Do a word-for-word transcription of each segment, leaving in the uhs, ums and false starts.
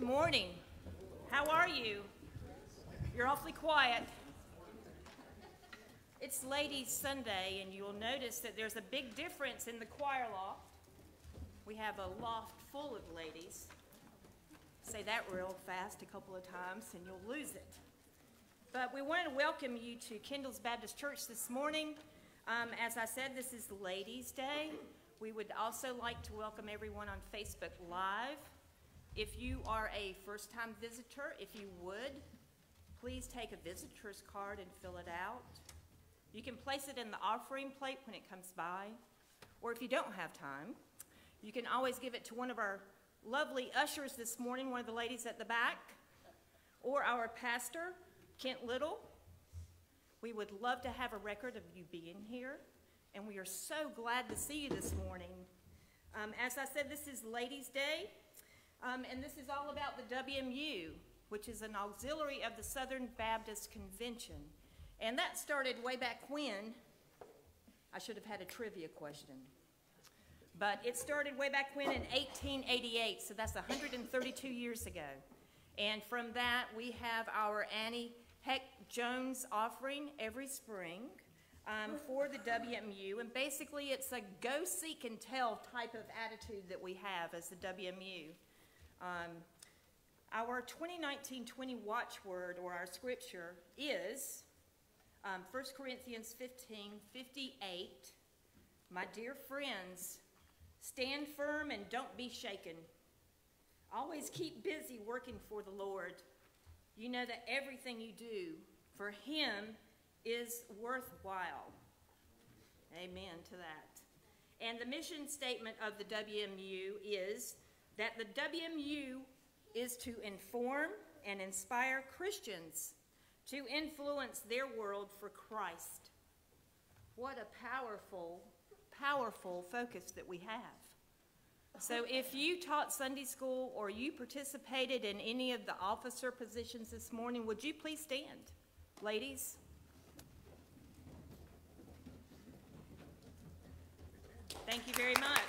morning. How are you? You're awfully quiet. It's Ladies' Sunday, and you'll notice that there's a big difference in the choir loft. We have a loft full of ladies. Say that real fast a couple of times, and you'll lose it. But we want to welcome you to Kendall's Baptist Church this morning. Um, as I said, this is Ladies' Day. We would also like to welcome everyone on Facebook Live. If you are a first-time visitor, if you would, please take a visitor's card and fill it out. You can place it in the offering plate when it comes by, or if you don't have time, you can always give it to one of our lovely ushers this morning, one of the ladies at the back, or our pastor, Kent Little. We would love to have a record of you being here, and we are so glad to see you this morning. Um, as I said, this is Ladies' Day, um, and this is all about the W M U, which is an auxiliary of the Southern Baptist Convention. And that started way back when. I should have had a trivia question. But it started way back when in eighteen eighty-eight, so that's one hundred thirty-two years ago. And from that, we have our Annie Heck Jones offering every spring um, for the W M U. And basically, it's a go seek and tell type of attitude that we have as the W M U. Um, our twenty nineteen twenty watchword, or our scripture, is um, First Corinthians fifteen fifty-eight. My dear friends, stand firm and don't be shaken. Always keep busy working for the Lord. You know that everything you do for Him is worthwhile. Amen to that. And the mission statement of the W M U is that the W M U is to inform and inspire Christians to influence their world for Christ. What a powerful, powerful focus that we have. So if you taught Sunday school or you participated in any of the officer positions this morning, would you please stand, ladies? Thank you very much.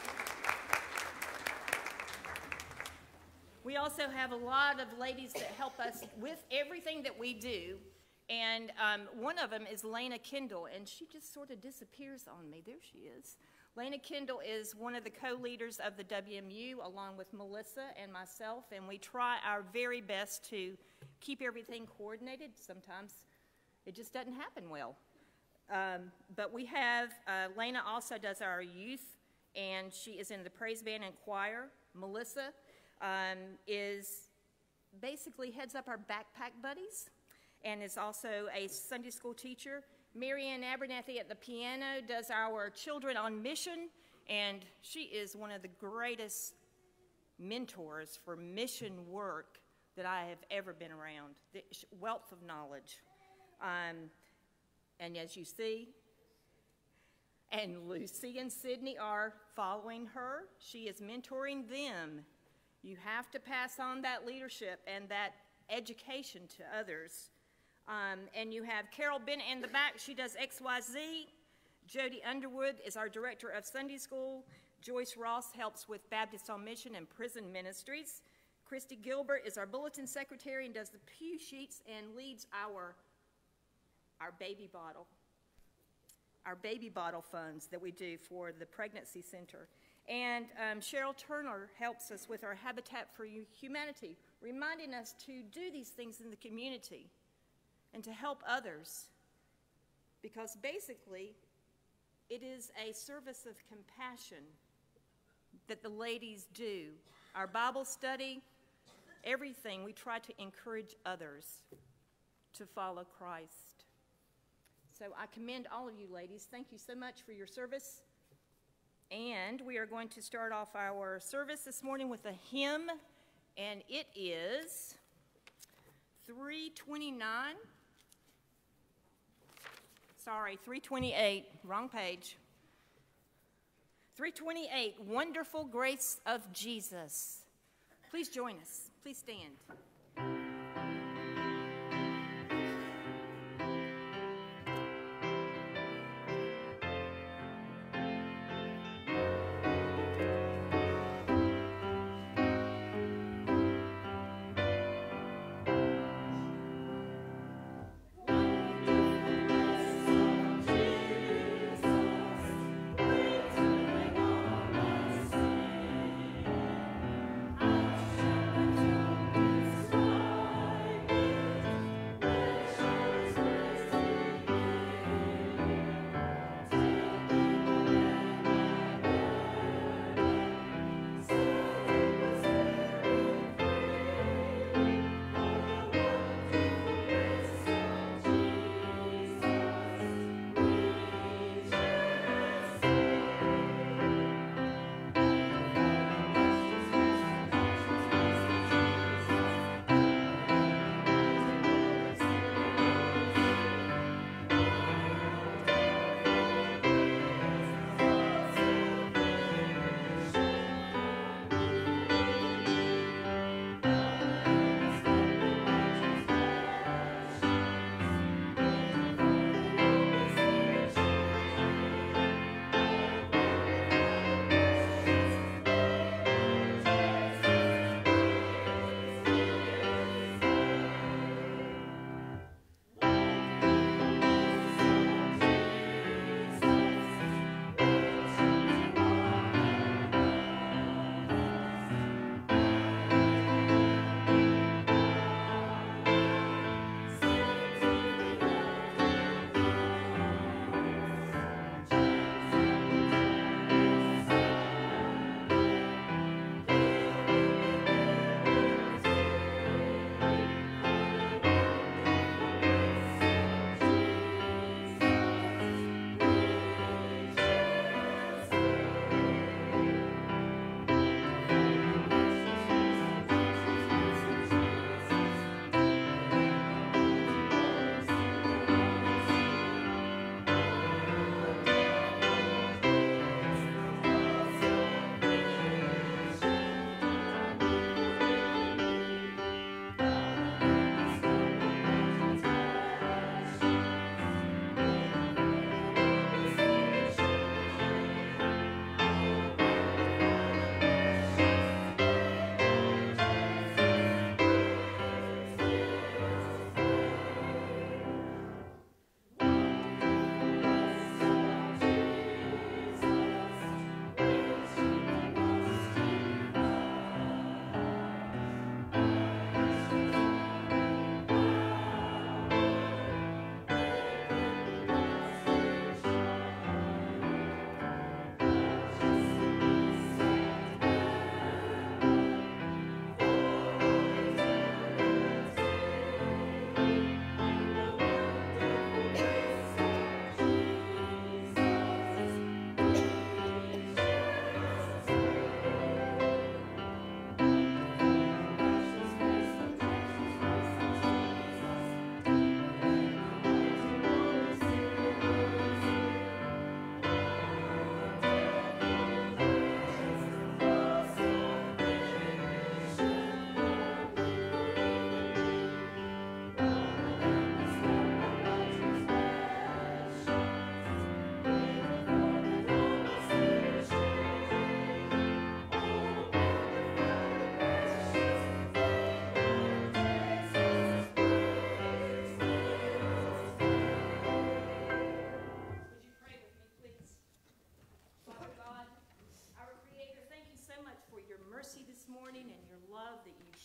We also have a lot of ladies that help us with everything that we do. And um, one of them is Lena Kendall, and she just sort of disappears on me. There she is. Lena Kendall is one of the co-leaders of the W M U, along with Melissa and myself, and we try our very best to keep everything coordinated. Sometimes it just doesn't happen well. Um, but we have, uh, Lena also does our youth, and she is in the praise band and choir. Melissa um, is basically heads up our backpack buddies, and is also a Sunday school teacher. Marianne Abernathy at the piano does our Children on Mission, and she is one of the greatest mentors for mission work that I have ever been around. The wealth of knowledge. Um, and as you see, and Lucy and Sydney are following her. She is mentoring them. You have to pass on that leadership and that education to others. Um, and you have Carol Bennett in the back. She does X Y Z. Jody Underwood is our director of Sunday school. Joyce Ross helps with Baptist on Mission and Prison Ministries. Christy Gilbert is our bulletin secretary and does the pew sheets and leads our, our baby bottle, our baby bottle funds that we do for the pregnancy center. And um, Cheryl Turner helps us with our Habitat for Humanity, reminding us to do these things in the community and to help others, because basically it is a service of compassion that the ladies do. Our Bible study, everything, we try to encourage others to follow Christ. So I commend all of you ladies. Thank you so much for your service. And we are going to start off our service this morning with a hymn, and it is three twenty-nine. Sorry, three twenty-eight, wrong page. three twenty-eight, Wonderful Grace of Jesus. Please join us. Please stand.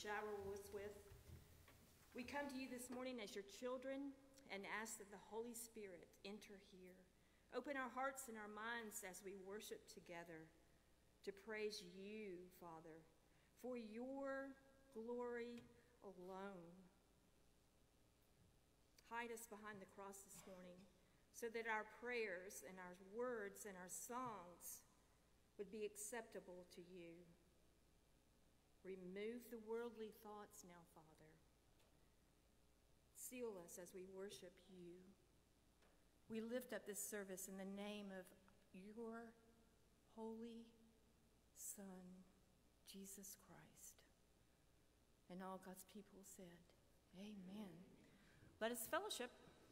shower us with. We come to you this morning as your children and ask that the Holy Spirit enter here. Open our hearts and our minds as we worship together to praise you, Father, for your glory alone. Hide us behind the cross this morning so that our prayers and our words and our songs would be acceptable to you. Remove the worldly thoughts now, Father. Seal us as we worship you. We lift up this service in the name of your holy Son, Jesus Christ. And all God's people said, amen. Let us fellowship.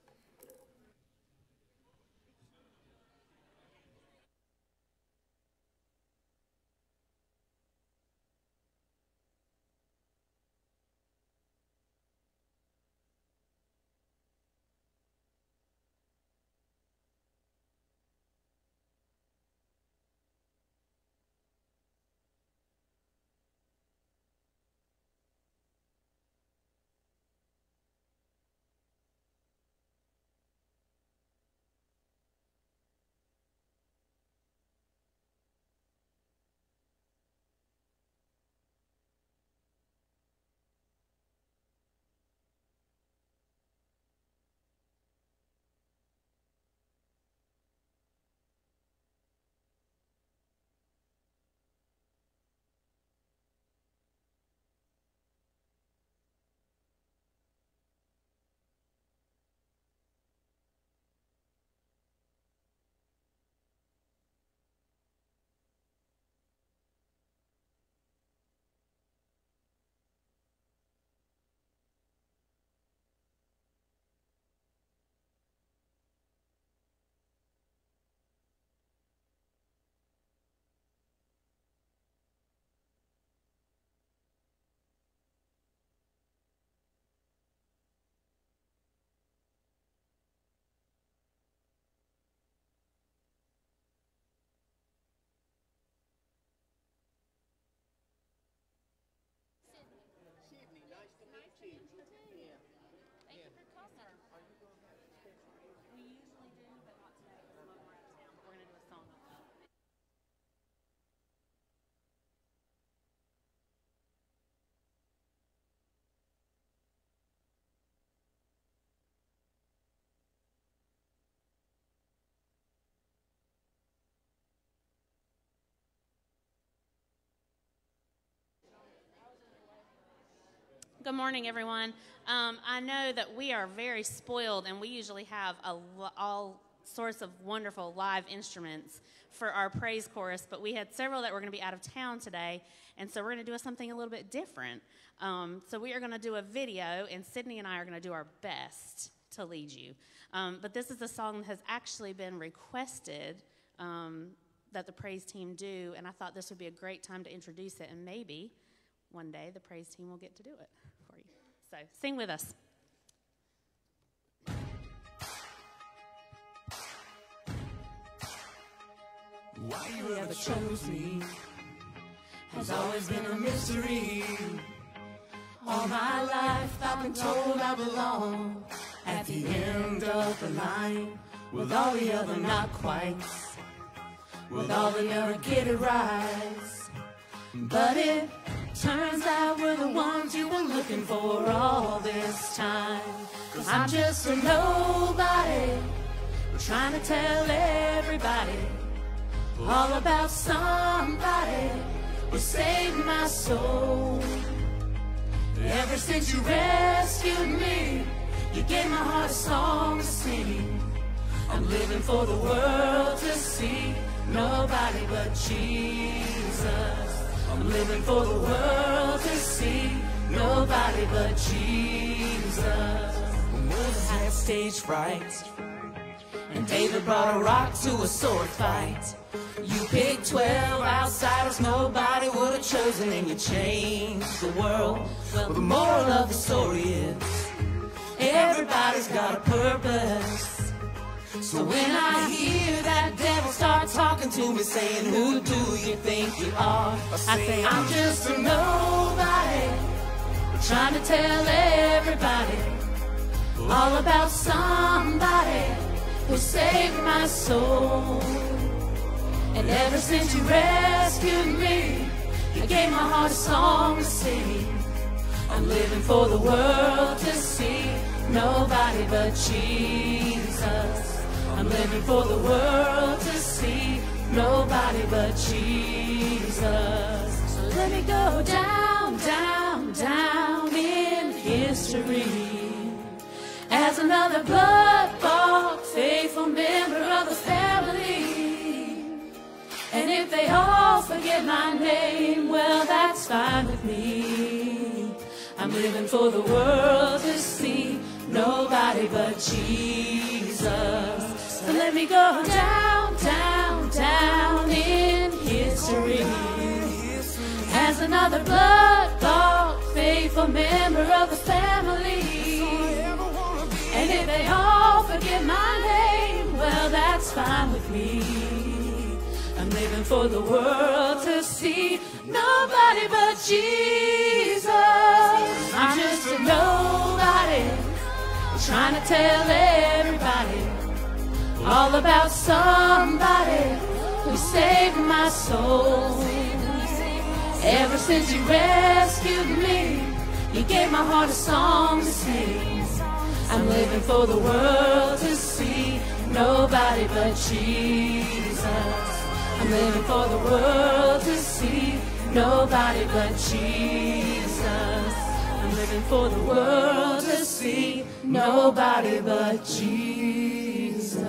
Good morning, everyone. Um, I know that we are very spoiled, and we usually have a, all sorts of wonderful live instruments for our praise chorus, but we had several that were going to be out of town today, and so we're going to do something a little bit different. Um, so we are going to do a video, and Sydney and I are going to do our best to lead you. Um, but this is a song that has actually been requested um, that the praise team do, and I thought this would be a great time to introduce it, and maybe one day the praise team will get to do it for you. So sing with us. Why you ever chose me has always been a mystery. All my life I've been told I belong at the end of the line, with all the other not quite, with all the never get it right. But it turns out we're the ones you were looking for all this time. 'Cause I'm just a nobody, trying to tell everybody all about somebody who saved my soul. Ever since you rescued me, you gave my heart a song to sing. I'm living for the world to see nobody but Jesus. I'm living for the world to see nobody but Jesus. Moses had stage fright, and David brought a rock to a sword fight. You picked twelve outsiders nobody would have chosen, and you changed the world. Well, the moral of the story is everybody's got a purpose. So when I hear that devil start talking to me, saying, who do you think you are? I say, I'm just a nobody, trying to tell everybody all about somebody who saved my soul. And ever since you rescued me, you gave my heart a song to sing. I'm living for the world to see nobody but Jesus. I'm living for the world to see nobody but Jesus. So let me go down, down, down in history as another blood-bought, faithful member of the family. And if they all forget my name, well, that's fine with me. I'm living for the world to see nobody but Jesus. So let me go down, down, down in history as another blood-bought, faithful member of the family. And if they all forget my name, well, that's fine with me. I'm living for the world to see nobody but Jesus. I'm just a nobody, trying to tell everybody all about somebody who saved my soul. Ever since you rescued me, you gave my heart a song to sing. I'm living for the world to see nobody but Jesus. I'm living for the world to see nobody but Jesus. I'm living for the world to see nobody but Jesus.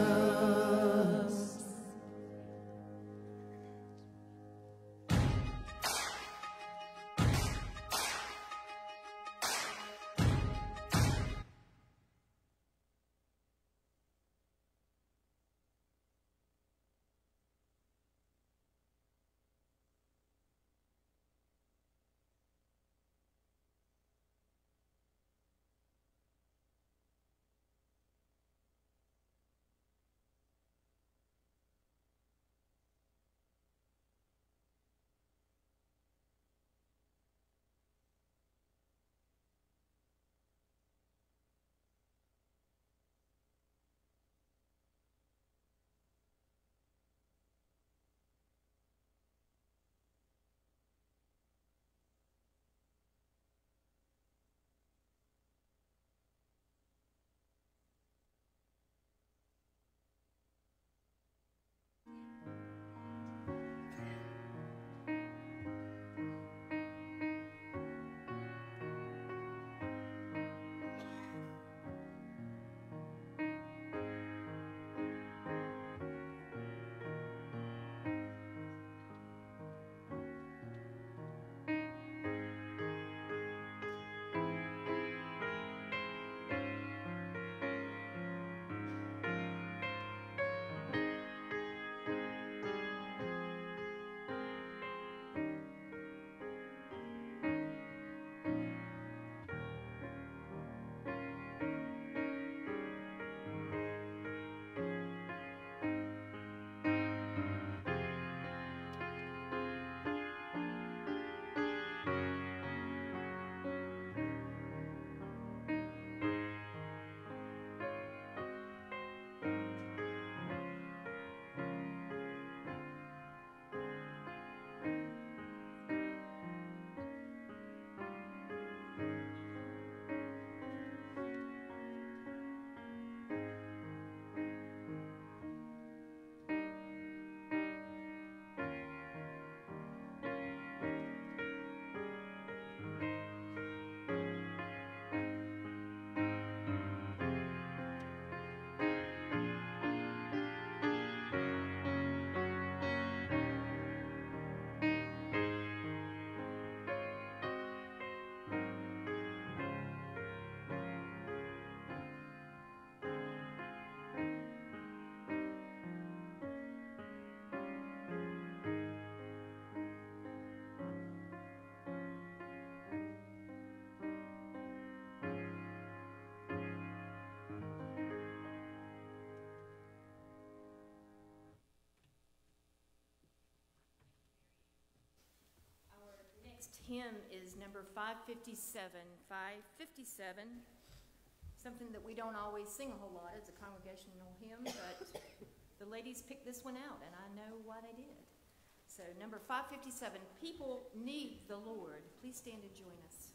hymn is number five fifty-seven. five fifty-seven, something that we don't always sing a whole lot. It's a congregational hymn, but the ladies picked this one out, and I know why they did. So number five fifty-seven, People Need the Lord. Please stand and join us.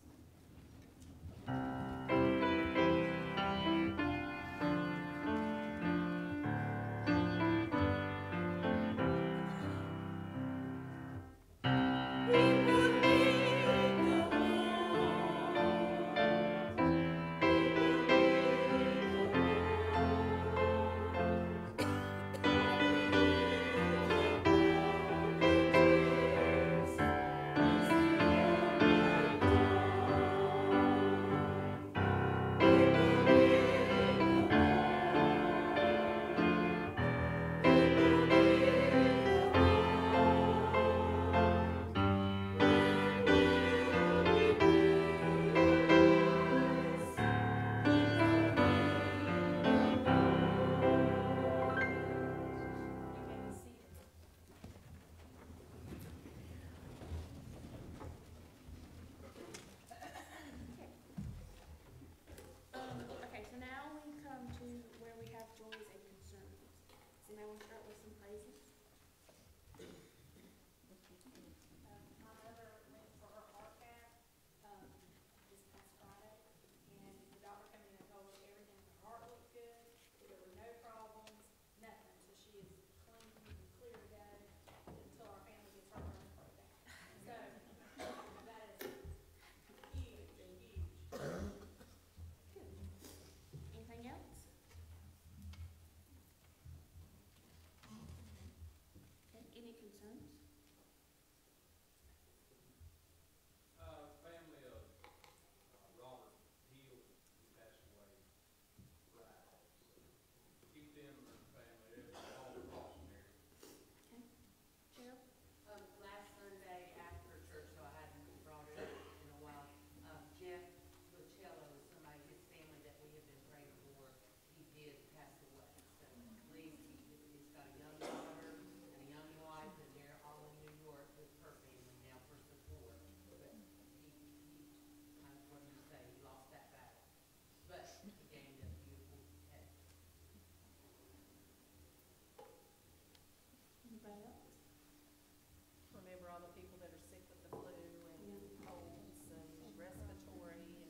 Remember all the people that are sick with the flu and colds and respiratory and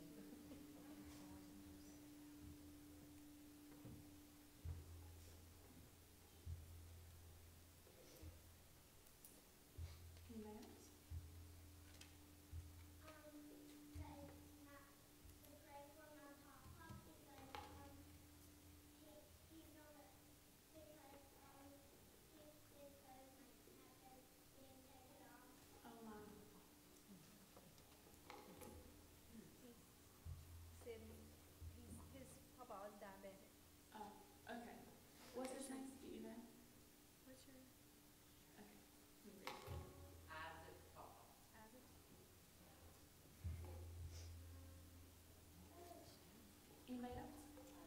Anybody else? Anybody else?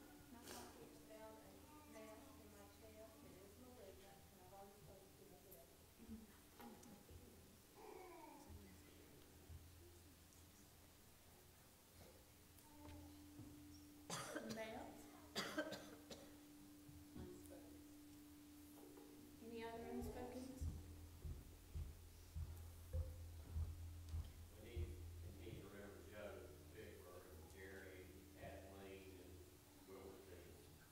Anybody else? Any other unspokens? We need to continue to remember Joe, Vickburg, Jerry, Kathleen, and Wilberton.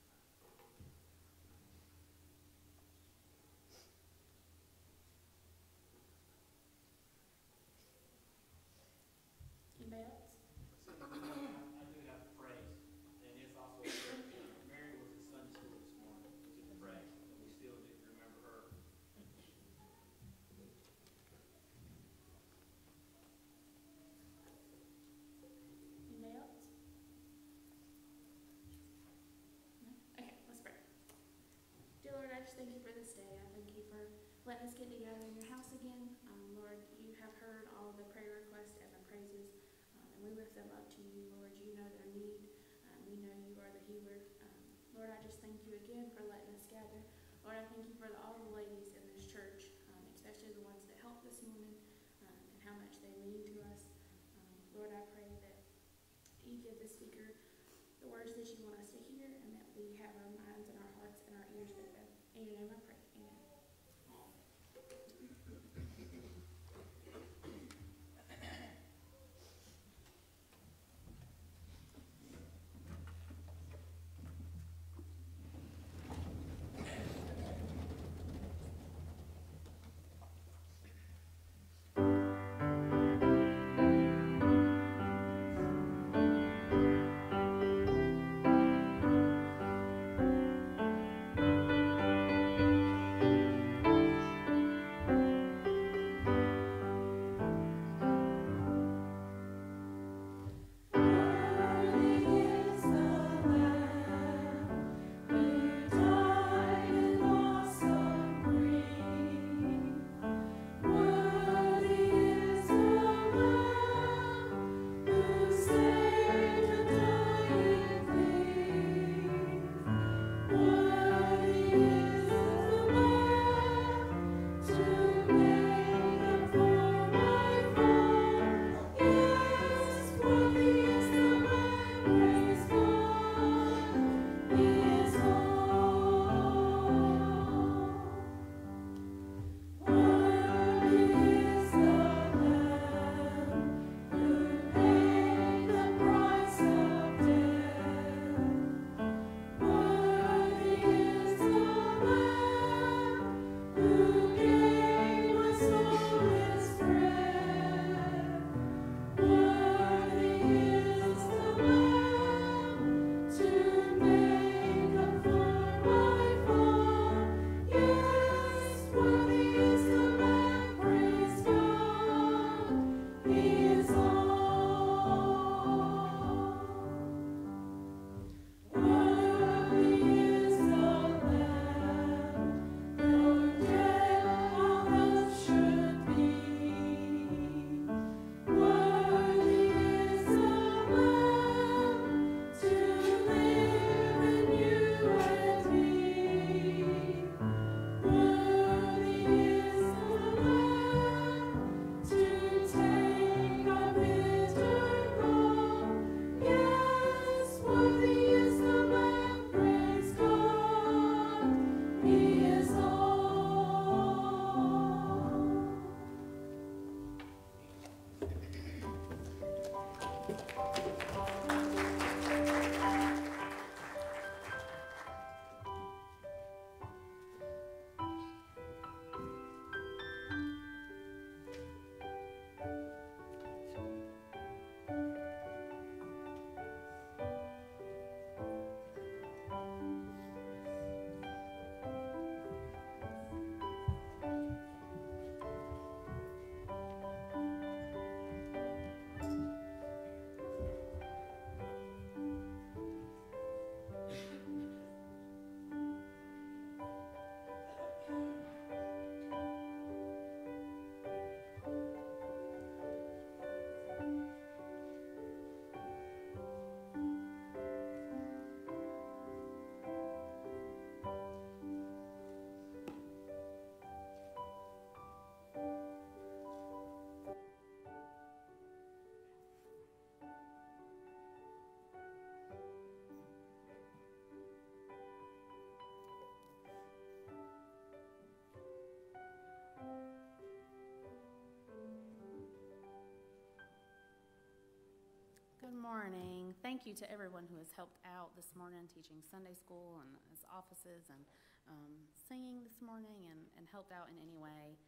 Anybody else? I do have to praise, and it's also, Mary was at Sunday school this morning, to the praise, and we still didn't remember her. Anybody else? No? Okay, let's pray. Dear Lord, I just thank you for this day. I thank you for letting us get together in your house again. Um, Lord, you have heard all the prayer requests and the praises, um, and we lift them up to you, Lord. You know their need. Um, we know you are the healer. Um, Lord, I just thank you again for letting us gather. Lord, I thank you for the, all the ladies in this church, um, especially the ones that helped this morning, um, and how much they mean to us. Lord, I pray that you give the speaker the words that you want us to hear, and that we have our minds and our hearts and our ears open. In your name I pray. Amen. Good morning. Thank you to everyone who has helped out this morning, teaching Sunday school and his offices and um, singing this morning and, and helped out in any way.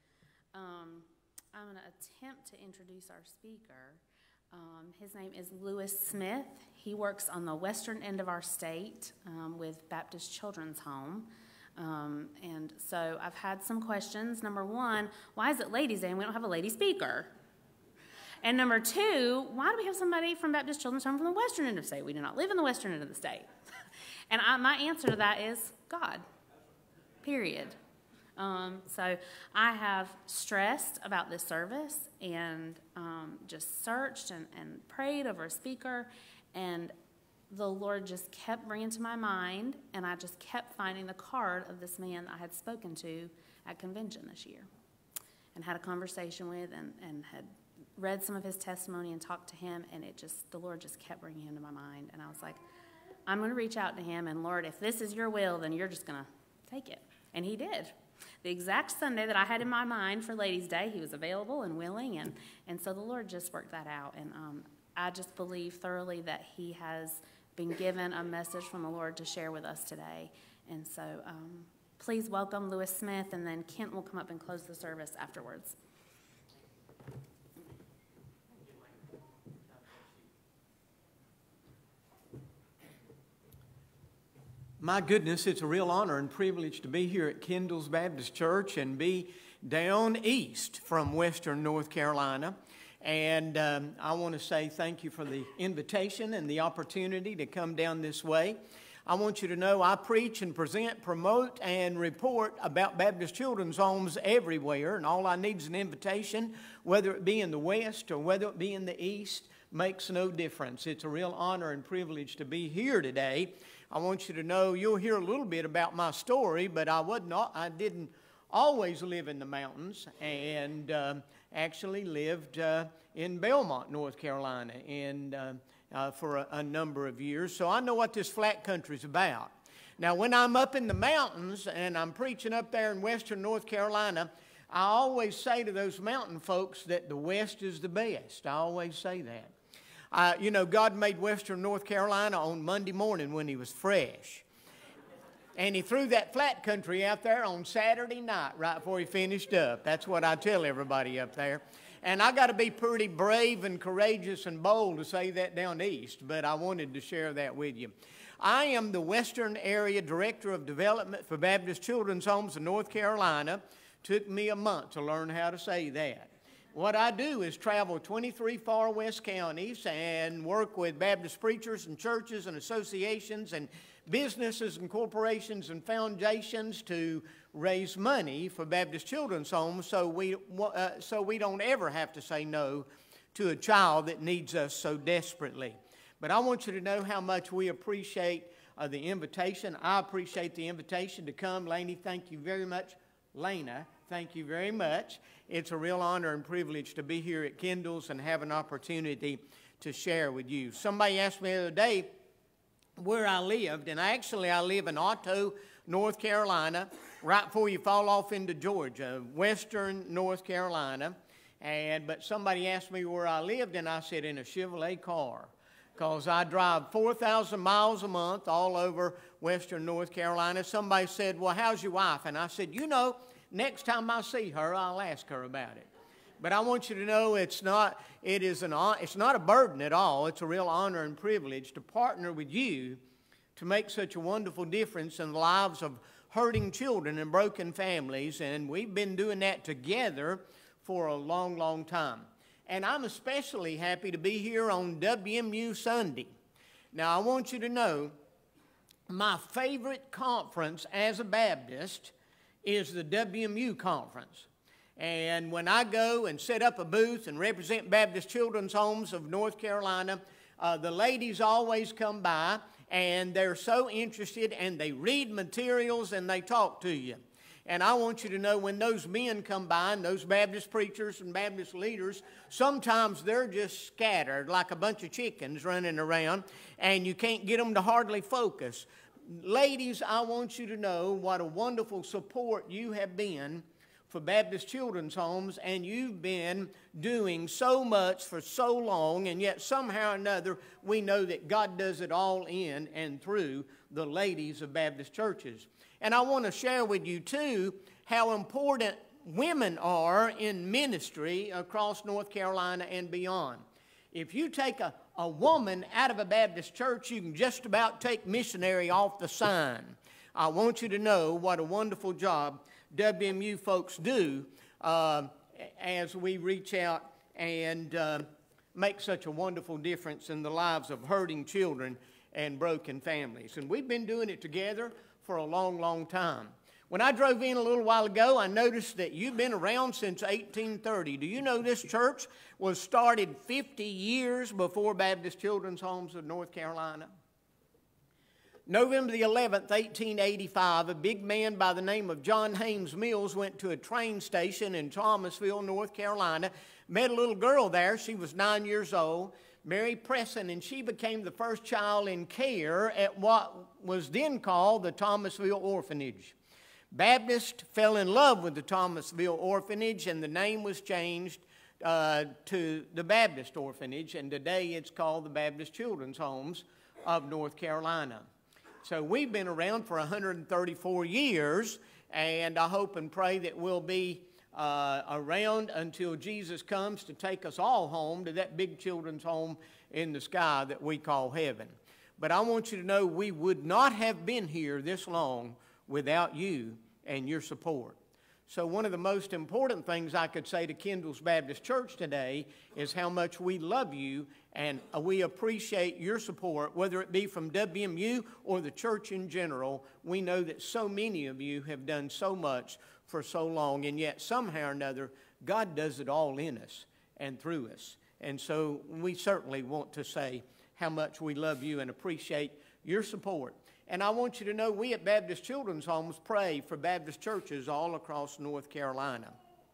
Um, I'm going to attempt to introduce our speaker. Um, his name is Lewis Smith. He works on the western end of our state um, with Baptist Children's Home. Um, and so I've had some questions. Number one, why is it Ladies' Day and we don't have a lady speaker? And number two, why do we have somebody from Baptist Children's Home from the western end of the state? We do not live in the western end of the state. And I, my answer to that is God, period. Um, so I have stressed about this service and um, just searched and, and prayed over a speaker, and the Lord just kept bringing to my mind, and I just kept finding the card of this man that I had spoken to at convention this year and had a conversation with and, and had read some of his testimony and talked to him, and it just, the Lord just kept bringing him to my mind. And I was like, I'm going to reach out to him, and Lord, if this is your will, then you're just going to take it. And he did. The exact Sunday that I had in my mind for Ladies' Day, he was available and willing, and, and so the Lord just worked that out. And um, I just believe thoroughly that he has been given a message from the Lord to share with us today. And so um, please welcome Lewis Smith, and then Kent will come up and close the service afterwards. My goodness, it's a real honor and privilege to be here at Kendall's Baptist Church and be down east from Western North Carolina. And um, I want to say thank you for the invitation and the opportunity to come down this way. I want you to know I preach and present, promote, and report about Baptist Children's Homes everywhere, and all I need is an invitation, whether it be in the west or whether it be in the east, makes no difference. It's a real honor and privilege to be here today. I want you to know you'll hear a little bit about my story, but I would not, I didn't always live in the mountains, and uh, actually lived uh, in Belmont, North Carolina, and uh, uh, for a, a number of years. So I know what this flat country's about. Now, when I'm up in the mountains and I'm preaching up there in Western North Carolina, I always say to those mountain folks that the West is the best. I always say that. Uh, you know, God made Western North Carolina on Monday morning when he was fresh. And he threw that flat country out there on Saturday night right before he finished up. That's what I tell everybody up there. And I got to be pretty brave and courageous and bold to say that down east, but I wanted to share that with you. I am the Western Area Director of Development for Baptist Children's Homes in North Carolina. Took me a month to learn how to say that. What I do is travel twenty-three far west counties and work with Baptist preachers and churches and associations and businesses and corporations and foundations to raise money for Baptist Children's Homes so we, uh, so we don't ever have to say no to a child that needs us so desperately. But I want you to know how much we appreciate uh, the invitation. I appreciate the invitation to come. Laney, thank you very much. Lena, thank you very much. It's a real honor and privilege to be here at Kendall's and have an opportunity to share with you. Somebody asked me the other day where I lived, and actually I live in Otto, North Carolina, right before you fall off into Georgia, Western North Carolina. And but somebody asked me where I lived, and I said in a Chevrolet car, because I drive four thousand miles a month all over Western North Carolina. Somebody said, well, how's your wife? And I said, you know, next time I see her, I'll ask her about it. But I want you to know it's not, it is an, it's not a burden at all. It's a real honor and privilege to partner with you to make such a wonderful difference in the lives of hurting children and broken families. And we've been doing that together for a long, long time. And I'm especially happy to be here on W M U Sunday. Now, I want you to know my favorite conference as a Baptist is the W M U conference. And when I go and set up a booth and represent Baptist Children's Homes of North Carolina, uh, the ladies always come by, and they're so interested, and they read materials, and they talk to you. And I want you to know when those men come by, and those Baptist preachers and Baptist leaders, sometimes they're just scattered like a bunch of chickens running around, and you can't get them to hardly focus. Ladies, I want you to know what a wonderful support you have been for Baptist Children's Homes, and you've been doing so much for so long, and yet somehow or another we know that God does it all in and through the ladies of Baptist churches. And I want to share with you too how important women are in ministry across North Carolina and beyond. If you take a, a woman out of a Baptist church, you can just about take missionary off the sign. I want you to know what a wonderful job W M U folks do uh, as we reach out and uh, make such a wonderful difference in the lives of hurting children and broken families. And we've been doing it together for a long, long time. When I drove in a little while ago, I noticed that you've been around since eighteen thirty. Do you know this church was started fifty years before Baptist Children's Homes of North Carolina? November the eleventh, eighteen eighty-five, a big man by the name of John Haynes Mills went to a train station in Thomasville, North Carolina, met a little girl there. She was nine years old, Mary Presson, and she became the first child in care at what was then called the Thomasville Orphanage. Baptist fell in love with the Thomasville Orphanage, and the name was changed uh, to the Baptist Orphanage, and today it's called the Baptist Children's Homes of North Carolina. So we've been around for one hundred thirty-four years, and I hope and pray that we'll be uh, around until Jesus comes to take us all home to that big children's home in the sky that we call heaven. But I want you to know we would not have been here this long without you and your support. So one of the most important things I could say to Kendall's Baptist Church today is how much we love you and we appreciate your support, whether it be from W M U or the church in general. We know that so many of you have done so much for so long, and yet somehow or another, God does it all in us and through us. And so we certainly want to say how much we love you and appreciate your support. And I want you to know we at Baptist Children's Homes pray for Baptist churches all across North Carolina.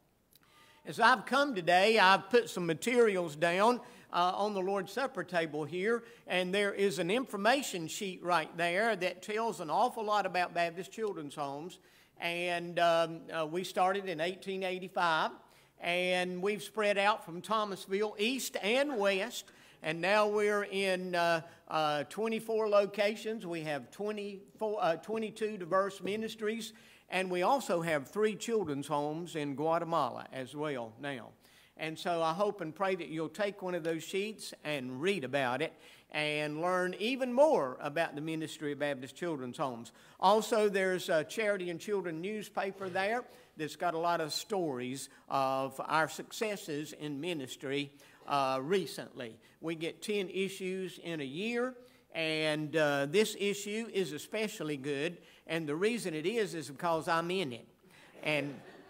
As I've come today, I've put some materials down uh, on the Lord's Supper table here, and there is an information sheet right there that tells an awful lot about Baptist Children's Homes. And um, uh, we started in eighteen eighty-five, and we've spread out from Thomasville east and west. And now we're in uh, uh, twenty-four locations. We have twenty-four, uh, twenty-two diverse ministries. And we also have three children's homes in Guatemala as well now. And so I hope and pray that you'll take one of those sheets and read about it and learn even more about the ministry of Baptist Children's Homes. Also, there's a Charity and Children newspaper there that's got a lot of stories of our successes in ministry Uh, recently. We get ten issues in a year, and uh, this issue is especially good, and the reason it is is because I'm in it. And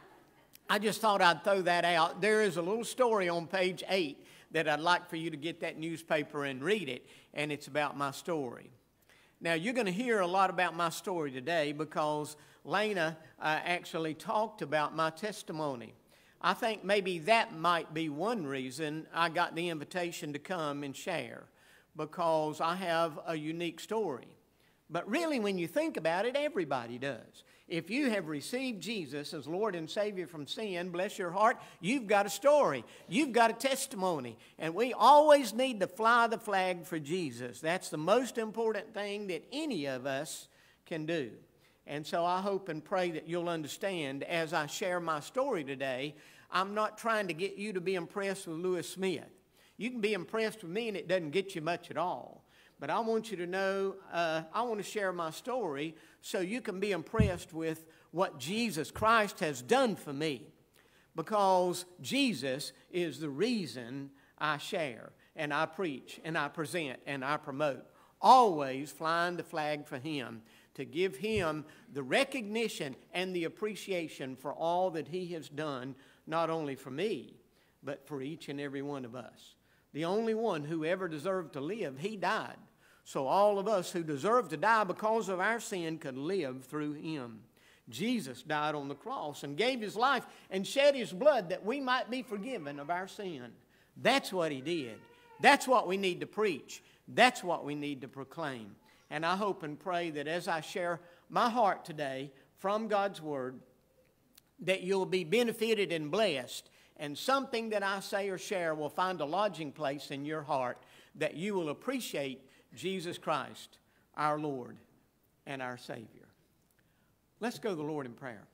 I just thought I'd throw that out. There is a little story on page eight that I'd like for you to get that newspaper and read it, and it's about my story. Now, you're going to hear a lot about my story today because Lena uh, actually talked about my testimony. I think maybe that might be one reason I got the invitation to come and share, because I have a unique story. But really, when you think about it, everybody does. If you have received Jesus as Lord and Savior from sin, bless your heart, you've got a story. You've got a testimony. And we always need to fly the flag for Jesus. That's the most important thing that any of us can do. And so I hope and pray that you'll understand as I share my story today, I'm not trying to get you to be impressed with Lewis Smith. You can be impressed with me and it doesn't get you much at all. But I want you to know, uh, I want to share my story so you can be impressed with what Jesus Christ has done for me. Because Jesus is the reason I share and I preach and I present and I promote. Always flying the flag for Him, to give Him the recognition and the appreciation for all that He has done, not only for me, but for each and every one of us. The only one who ever deserved to live, He died. So all of us who deserve to die because of our sin could live through Him. Jesus died on the cross and gave His life and shed His blood that we might be forgiven of our sin. That's what He did. That's what we need to preach. That's what we need to proclaim. And I hope and pray that as I share my heart today from God's Word, that you'll be benefited and blessed, and something that I say or share will find a lodging place in your heart, that you will appreciate Jesus Christ, our Lord and our Savior. Let's go to the Lord in prayer.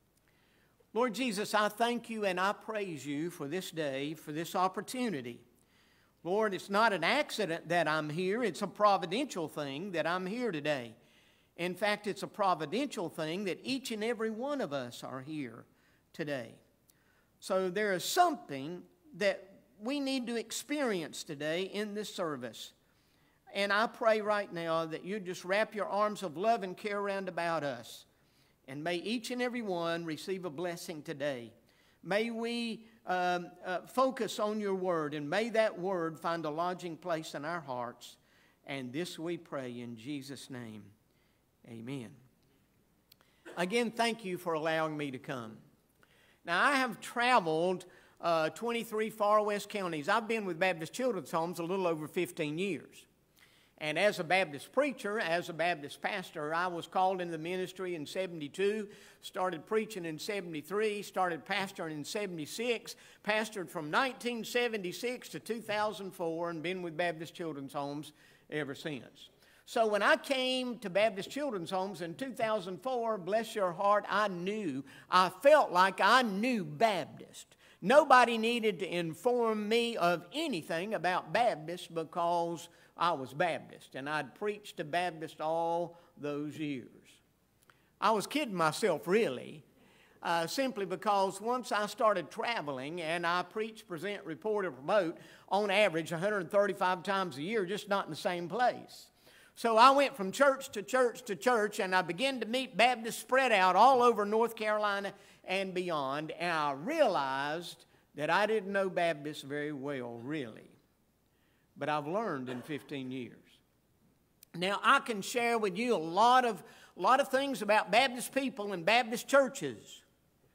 Lord Jesus, I thank you and I praise you for this day, for this opportunity. Lord, it's not an accident that I'm here. It's a providential thing that I'm here today. In fact, it's a providential thing that each and every one of us are here today. So there is something that we need to experience today in this service. And I pray right now that you just wrap your arms of love and care around about us. And may each and every one receive a blessing today. May we um, uh, focus on your word, and may that word find a lodging place in our hearts. And this we pray in Jesus' name. Amen. Again, thank you for allowing me to come. Now, I have traveled uh, twenty-three far west counties. I've been with Baptist Children's Homes a little over fifteen years. And as a Baptist preacher, as a Baptist pastor, I was called into the ministry in seventy-two, started preaching in seventy-three, started pastoring in seventy-six, pastored from nineteen seventy-six to two thousand four, and been with Baptist Children's Homes ever since. So when I came to Baptist Children's Homes in two thousand four, bless your heart, I knew, I felt like I knew Baptist. Nobody needed to inform me of anything about Baptist because I was Baptist, and I'd preached to Baptist all those years. I was kidding myself, really, uh, simply because once I started traveling, and I preach, present, report, and promote on average one hundred thirty-five times a year, just not in the same place. So I went from church to church to church, and I began to meet Baptists spread out all over North Carolina and beyond, and I realized that I didn't know Baptists very well, really. But I've learned in fifteen years. Now, I can share with you a lot of, a lot of things about Baptist people and Baptist churches.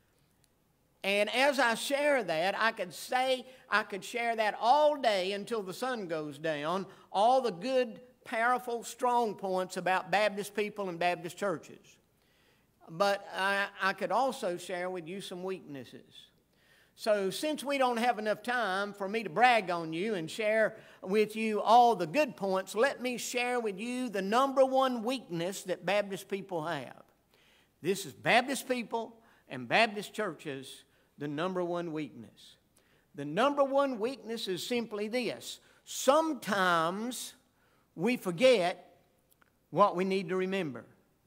And as I share that, I could say, I could share that all day until the sun goes down, all the good, powerful, strong points about Baptist people and Baptist churches. But I, I could also share with you some weaknesses. So since we don't have enough time for me to brag on you and share with you all the good points, let me share with you the number one weakness that Baptist people have. This is Baptist people and Baptist churches, the number one weakness. The number one weakness is simply this. Sometimes we forget what we need to remember.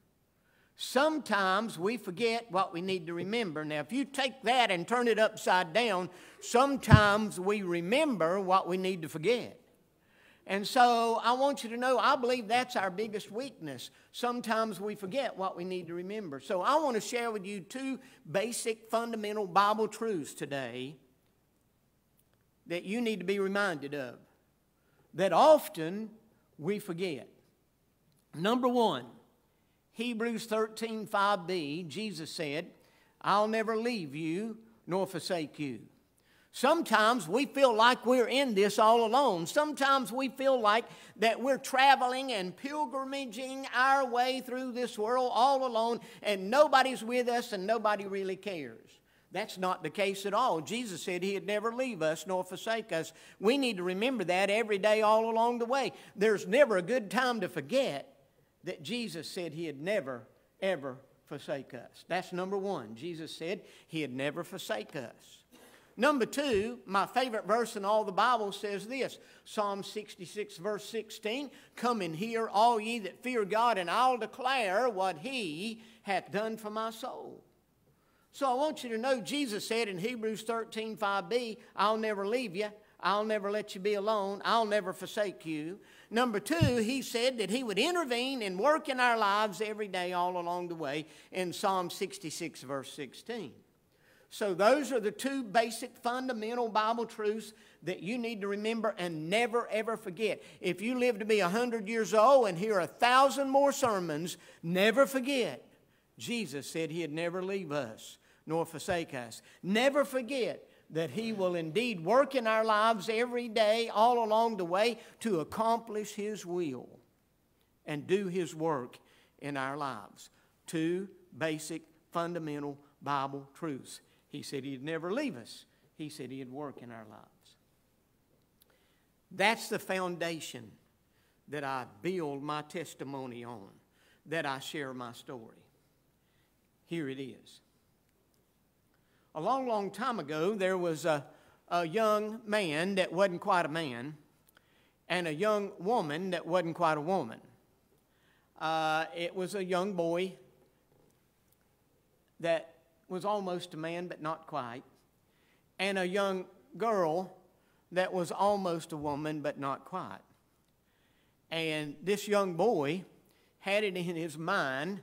Sometimes we forget what we need to remember. Now, if you take that and turn it upside down, sometimes we remember what we need to forget. And so I want you to know, I believe that's our biggest weakness. Sometimes we forget what we need to remember. So I want to share with you two basic fundamental Bible truths today that you need to be reminded of, that often we forget. Number one, Hebrews thirteen five b, Jesus said, I'll never leave you nor forsake you. Sometimes we feel like we're in this all alone. Sometimes we feel like that we're traveling and pilgrimaging our way through this world all alone, and nobody's with us and nobody really cares. That's not the case at all. Jesus said He'd never leave us nor forsake us. We need to remember that every day all along the way. There's never a good time to forget that Jesus said He'd never, ever forsake us. That's number one. Jesus said He'd never forsake us. Number two, my favorite verse in all the Bible says this, Psalm sixty-six, verse sixteen, Come and hear, all ye that fear God, and I'll declare what He hath done for my soul. So I want you to know, Jesus said in Hebrews thirteen five b, I'll never leave you. I'll never let you be alone. I'll never forsake you. Number two, He said that He would intervene and work in our lives every day all along the way in Psalm sixty-six, verse sixteen. So those are the two basic fundamental Bible truths that you need to remember and never, ever forget. If you live to be one hundred years old and hear a thousand more sermons, never forget, Jesus said He'd never leave us nor forsake us. Never forget that He will indeed work in our lives every day, all along the way, to accomplish His will and do His work in our lives. Two basic, fundamental Bible truths. He said He'd never leave us. He said He'd work in our lives. That's the foundation that I build my testimony on, that I share my story. Here it is. A long, long time ago, there was a, a young man that wasn't quite a man and a young woman that wasn't quite a woman. Uh, it was a young boy that was almost a man but not quite, and a young girl that was almost a woman but not quite. And this young boy had it in his mind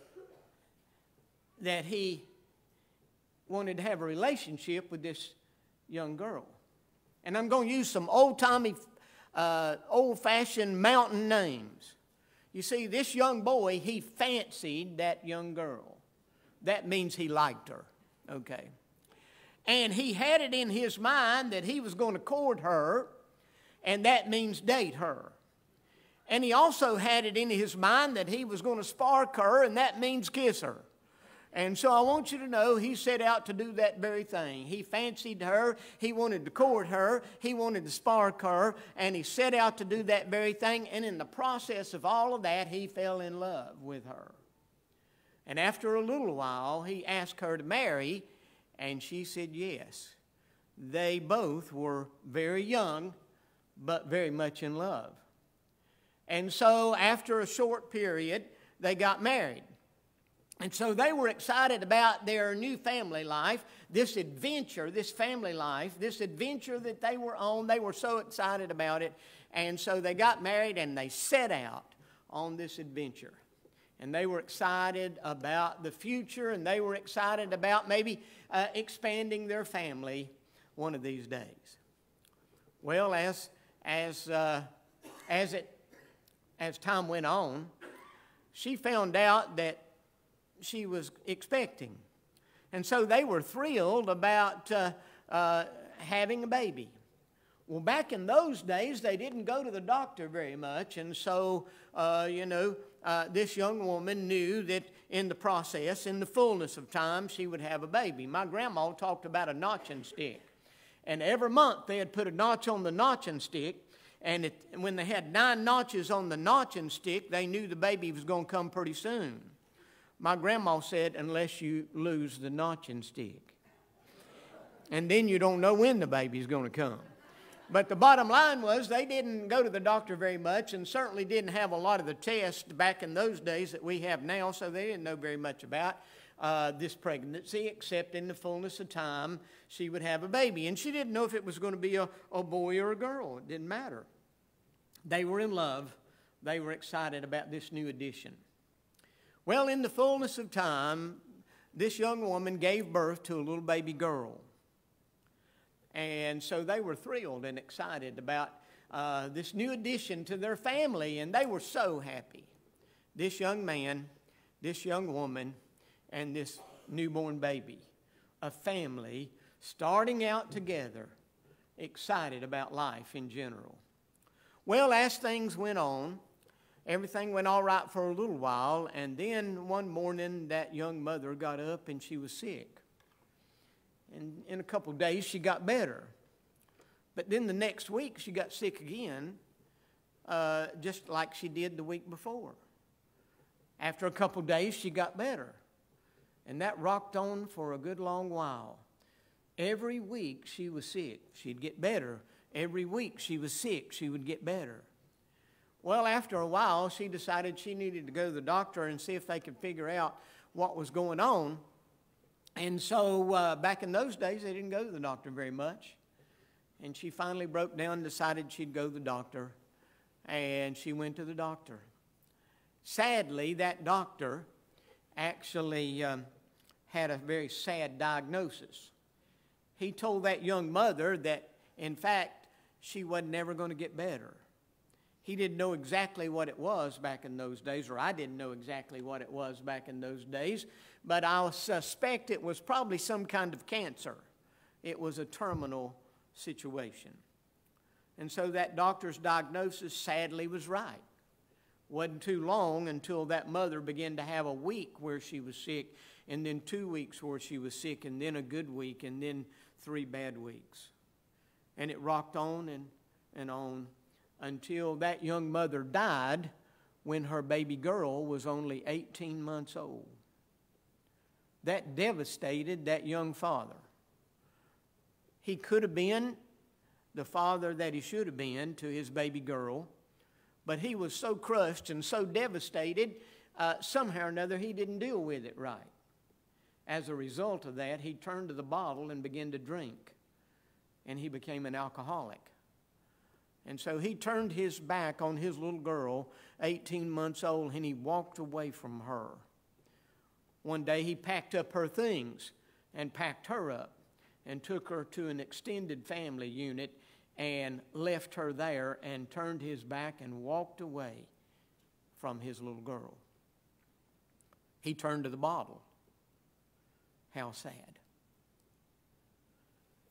that he wanted to have a relationship with this young girl. And I'm going to use some old-timey, uh, old-fashioned mountain names. You see, this young boy, he fancied that young girl. That means he liked her, okay? And he had it in his mind that he was going to court her, and that means date her. And he also had it in his mind that he was going to spark her, and that means kiss her. And so I want you to know he set out to do that very thing. He fancied her, he wanted to court her, he wanted to spark her, and he set out to do that very thing. And in the process of all of that, he fell in love with her. And after a little while, he asked her to marry, and she said yes. They both were very young, but very much in love. And so after a short period, they got married. And so they were excited about their new family life, this adventure, this family life, this adventure that they were on. They were so excited about it. And so they got married and they set out on this adventure. And they were excited about the future, and they were excited about maybe uh, expanding their family one of these days. Well, as, as, uh, as, it, as time went on, she found out that she was expecting. And so they were thrilled about uh, uh, having a baby. Well, back in those days, they didn't go to the doctor very much. And so, uh, you know, uh, this young woman knew that in the process, in the fullness of time, she would have a baby. My grandma talked about a notching stick. And every month they had put a notch on the notching stick. And it, when they had nine notches on the notching stick, they knew the baby was going to come pretty soon. My grandma said, unless you lose the notching stick. And then you don't know when the baby's going to come. But the bottom line was they didn't go to the doctor very much, and certainly didn't have a lot of the tests back in those days that we have now, so they didn't know very much about uh, this pregnancy, except in the fullness of time she would have a baby. And she didn't know if it was going to be a, a boy or a girl. It didn't matter. They were in love. They were excited about this new addition. Well, in the fullness of time, this young woman gave birth to a little baby girl. And so they were thrilled and excited about uh, this new addition to their family, and they were so happy. This young man, this young woman, and this newborn baby, a family starting out together, excited about life in general. Well, as things went on, everything went all right for a little while, and then one morning that young mother got up and she was sick. And in a couple of days she got better. But then the next week she got sick again, uh, just like she did the week before. After a couple of days she got better. And that rocked on for a good long while. Every week she was sick, she'd get better. Every week she was sick, she would get better. Well, after a while, she decided she needed to go to the doctor and see if they could figure out what was going on. And so uh, back in those days, they didn't go to the doctor very much. And she finally broke down and decided she'd go to the doctor. And she went to the doctor. Sadly, that doctor actually um, had a very sad diagnosis. He told that young mother that, in fact, she wasn't ever going to get better. He didn't know exactly what it was back in those days, or I didn't know exactly what it was back in those days, but I suspect it was probably some kind of cancer. It was a terminal situation. And so that doctor's diagnosis sadly was right. Wasn't too long until that mother began to have a week where she was sick, and then two weeks where she was sick, and then a good week, and then three bad weeks. And it rocked on and, and on until that young mother died when her baby girl was only eighteen months old. That devastated that young father. He could have been the father that he should have been to his baby girl, but he was so crushed and so devastated, uh, somehow or another he didn't deal with it right. As a result of that, he turned to the bottle and began to drink, and he became an alcoholic. And so he turned his back on his little girl, eighteen months old, and he walked away from her. One day he packed up her things and packed her up and took her to an extended family unit and left her there and turned his back and walked away from his little girl. He turned to the bottle. How sad.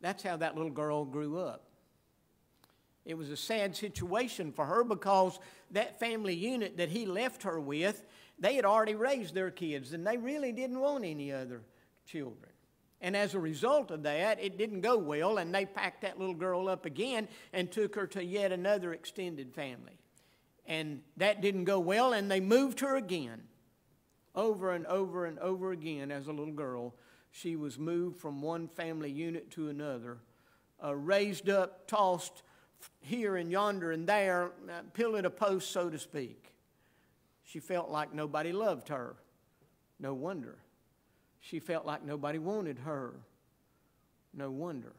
That's how that little girl grew up. It was a sad situation for her because that family unit that he left her with, they had already raised their kids and they really didn't want any other children. And as a result of that, it didn't go well, and they packed that little girl up again and took her to yet another extended family. And that didn't go well, and they moved her again. Over and over and over again as a little girl, she was moved from one family unit to another, uh, raised up, tossed here and yonder and there, uh, pillar to post, so to speak. She felt like nobody loved her. No wonder. She felt like nobody wanted her. No wonder.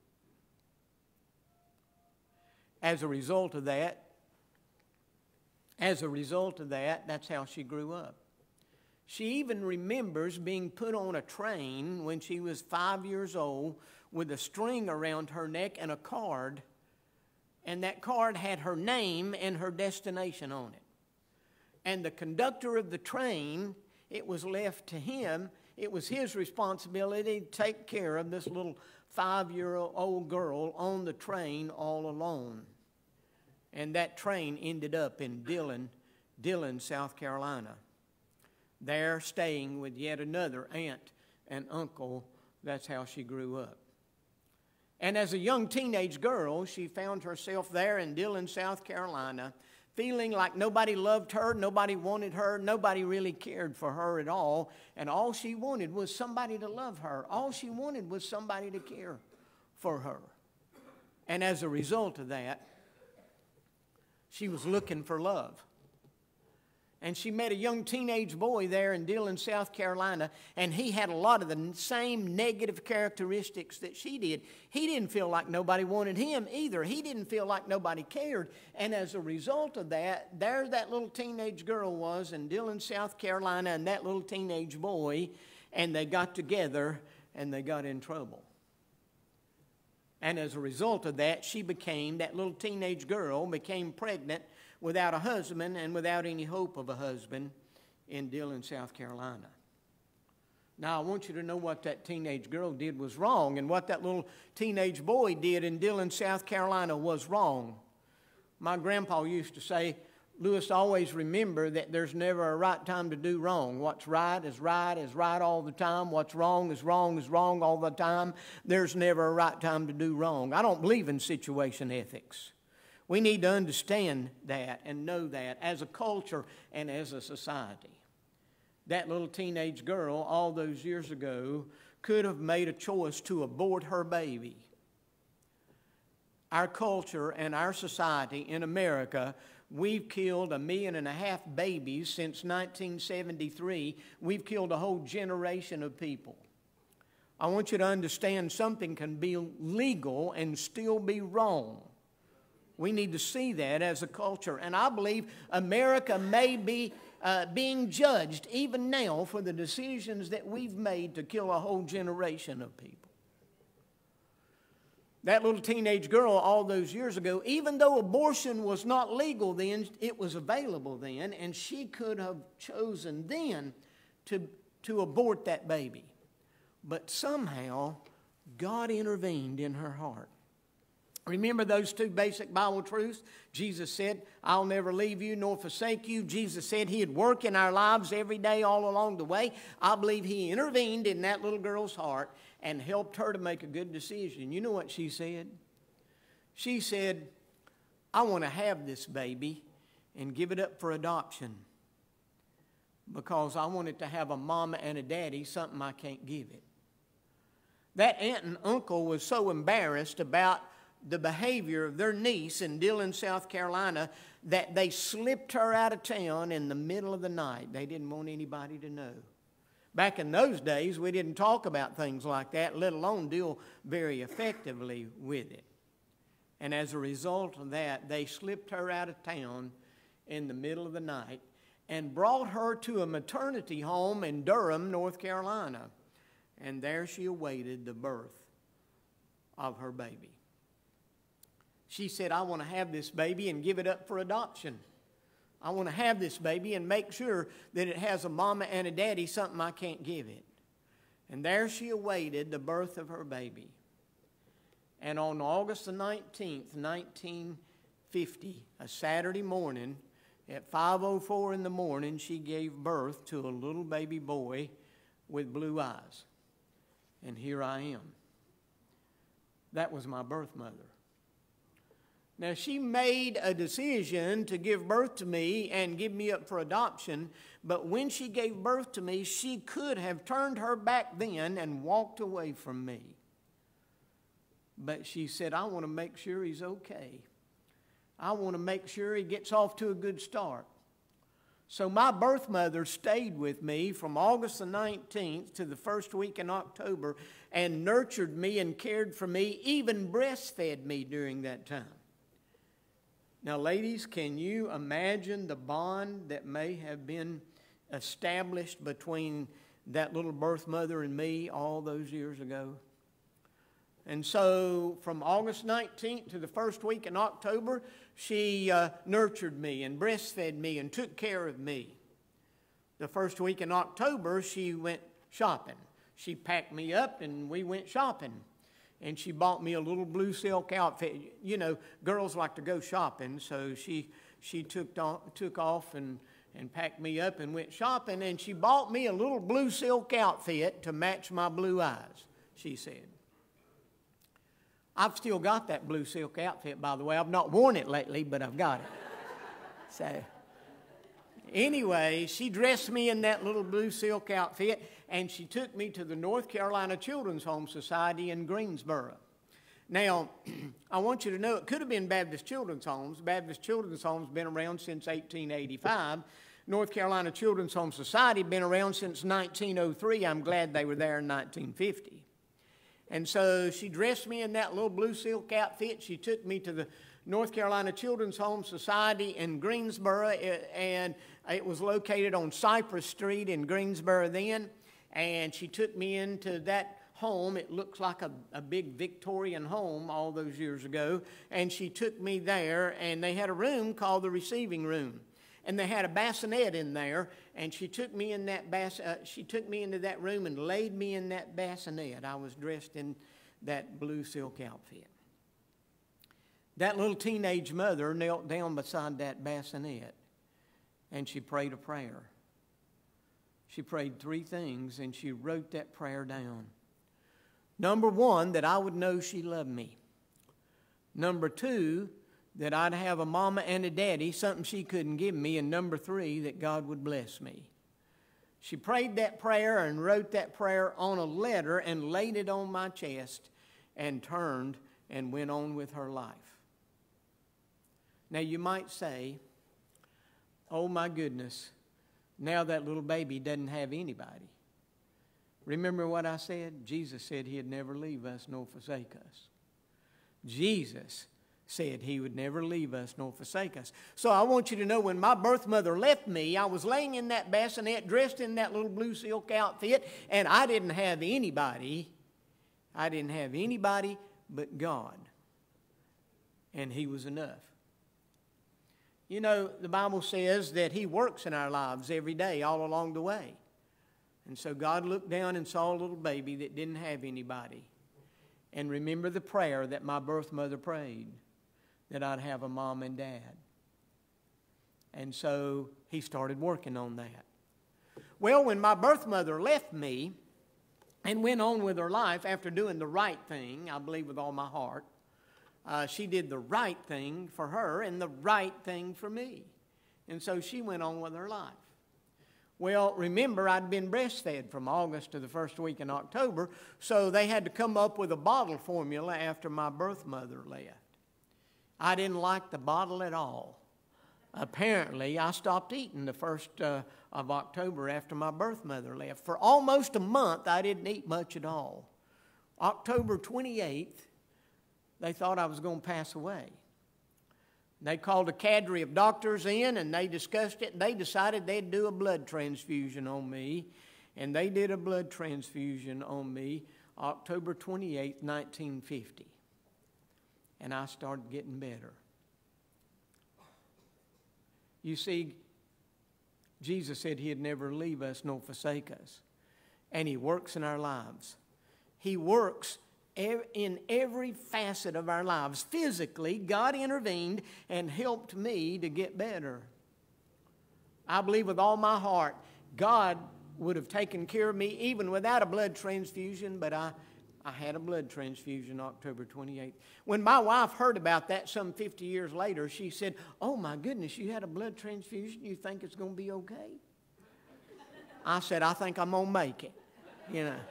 As a result of that, as a result of that, that's how she grew up. She even remembers being put on a train when she was five years old with a string around her neck and a card, and that card had her name and her destination on it. And the conductor of the train, it was left to him. It was his responsibility to take care of this little five-year-old girl on the train all alone. And that train ended up in Dillon, Dillon, South Carolina. There, staying with yet another aunt and uncle. That's how she grew up. And as a young teenage girl, she found herself there in Dillon, South Carolina, feeling like nobody loved her, nobody wanted her, nobody really cared for her at all. And all she wanted was somebody to love her. All she wanted was somebody to care for her. And as a result of that, she was looking for love. And she met a young teenage boy there in Dillon, South Carolina, and he had a lot of the same negative characteristics that she did. He didn't feel like nobody wanted him either. He didn't feel like nobody cared. And as a result of that, there that little teenage girl was in Dillon, South Carolina, and that little teenage boy, and they got together and they got in trouble. And as a result of that, she became, that little teenage girl became pregnant without a husband and without any hope of a husband in Dillon, South Carolina. Now, I want you to know what that teenage girl did was wrong, and what that little teenage boy did in Dillon, South Carolina was wrong. My grandpa used to say, Lewis, always remember that there's never a right time to do wrong. What's right is right is right all the time. What's wrong is wrong is wrong all the time. There's never a right time to do wrong. I don't believe in situation ethics. We need to understand that and know that as a culture and as a society. That little teenage girl all those years ago could have made a choice to abort her baby. Our culture and our society in America, we've killed a million and a half babies since nineteen seventy-three. We've killed a whole generation of people. I want you to understand something can be legal and still be wrong. We need to see that as a culture. And I believe America may be uh, being judged even now for the decisions that we've made to kill a whole generation of people. That little teenage girl all those years ago, even though abortion was not legal then, it was available then, and she could have chosen then to, to abort that baby. But somehow, God intervened in her heart. Remember those two basic Bible truths? Jesus said, I'll never leave you nor forsake you. Jesus said He'd work in our lives every day all along the way. I believe He intervened in that little girl's heart and helped her to make a good decision. You know what she said? She said, I want to have this baby and give it up for adoption because I want it to have a mama and a daddy, something I can't give it. That aunt and uncle was so embarrassed about the behavior of their niece in Dillon, South Carolina, that they slipped her out of town in the middle of the night. They didn't want anybody to know. Back in those days, we didn't talk about things like that, let alone deal very effectively with it. And as a result of that, they slipped her out of town in the middle of the night and brought her to a maternity home in Durham, North Carolina. And there she awaited the birth of her baby. She said, I want to have this baby and give it up for adoption. I want to have this baby and make sure that it has a mama and a daddy, something I can't give it. And there she awaited the birth of her baby. And on August the nineteenth, nineteen fifty, a Saturday morning, at five oh four in the morning, she gave birth to a little baby boy with blue eyes. And here I am. That was my birth mother. Now, she made a decision to give birth to me and give me up for adoption, but when she gave birth to me, she could have turned her back then and walked away from me. But she said, I want to make sure he's okay. I want to make sure he gets off to a good start. So my birth mother stayed with me from August the nineteenth to the first week in October and nurtured me and cared for me, even breastfed me during that time. Now, ladies, can you imagine the bond that may have been established between that little birth mother and me all those years ago? And so from August nineteenth to the first week in October, she uh, nurtured me and breastfed me and took care of me. The first week in October, she went shopping. She packed me up and we went shopping. And she bought me a little blue silk outfit. You know, girls like to go shopping, so she she took, on, took off and, and packed me up and went shopping. And she bought me a little blue silk outfit to match my blue eyes, she said. I've still got that blue silk outfit, by the way. I've not worn it lately, but I've got it. So, anyway, she dressed me in that little blue silk outfit, and she took me to the North Carolina Children's Home Society in Greensboro. Now, I want you to know it could have been Baptist Children's Homes. Baptist Children's Homes been around since eighteen eighty-five. North Carolina Children's Home Society been around since nineteen oh three. I'm glad they were there in nineteen fifty. And so she dressed me in that little blue silk outfit. She took me to the North Carolina Children's Home Society in Greensboro, and it was located on Cypress Street in Greensboro then. And she took me into that home. It looks like a, a big Victorian home all those years ago. And she took me there, and they had a room called the receiving room. And they had a bassinet in there, and she took me in that bass. Uh, she took me into that room and laid me in that bassinet. I was dressed in that blue silk outfit. That little teenage mother knelt down beside that bassinet, and she prayed a prayer. She prayed three things, and she wrote that prayer down. Number one, that I would know she loved me. Number two, that I'd have a mama and a daddy, something she couldn't give me. And number three, that God would bless me. She prayed that prayer and wrote that prayer on a letter and laid it on my chest and turned and went on with her life. Now you might say, oh my goodness, now that little baby doesn't have anybody. Remember what I said? Jesus said he'd never leave us nor forsake us. Jesus said he would never leave us nor forsake us. So I want you to know, when my birth mother left me, I was laying in that bassinet, dressed in that little blue silk outfit, and I didn't have anybody. I didn't have anybody but God. And he was enough. You know, the Bible says that he works in our lives every day, all along the way. And so God looked down and saw a little baby that didn't have anybody. And remember the prayer that my birth mother prayed, that I'd have a mom and dad. And so he started working on that. Well, when my birth mother left me and went on with her life after doing the right thing, I believe with all my heart, uh, she did the right thing for her and the right thing for me. And so she went on with her life. Well, remember, I'd been breastfed from August to the first week in October, so they had to come up with a bottle formula after my birth mother left. I didn't like the bottle at all. Apparently, I stopped eating the first uh, of October after my birth mother left. For almost a month, I didn't eat much at all. October twenty-eighth, they thought I was going to pass away. They called a cadre of doctors in, and they discussed it, and they decided they'd do a blood transfusion on me. And they did a blood transfusion on me October twenty-eighth, nineteen fifty. And I started getting better. You see, Jesus said he'd never leave us nor forsake us. And he works in our lives. He works ev- in every facet of our lives. Physically, God intervened and helped me to get better. I believe with all my heart, God would have taken care of me even without a blood transfusion, but I, I had a blood transfusion October twenty-eighth. When my wife heard about that some fifty years later, she said, "Oh my goodness, you had a blood transfusion? You think it's going to be okay?" I said, "I think I'm going to make it," you know.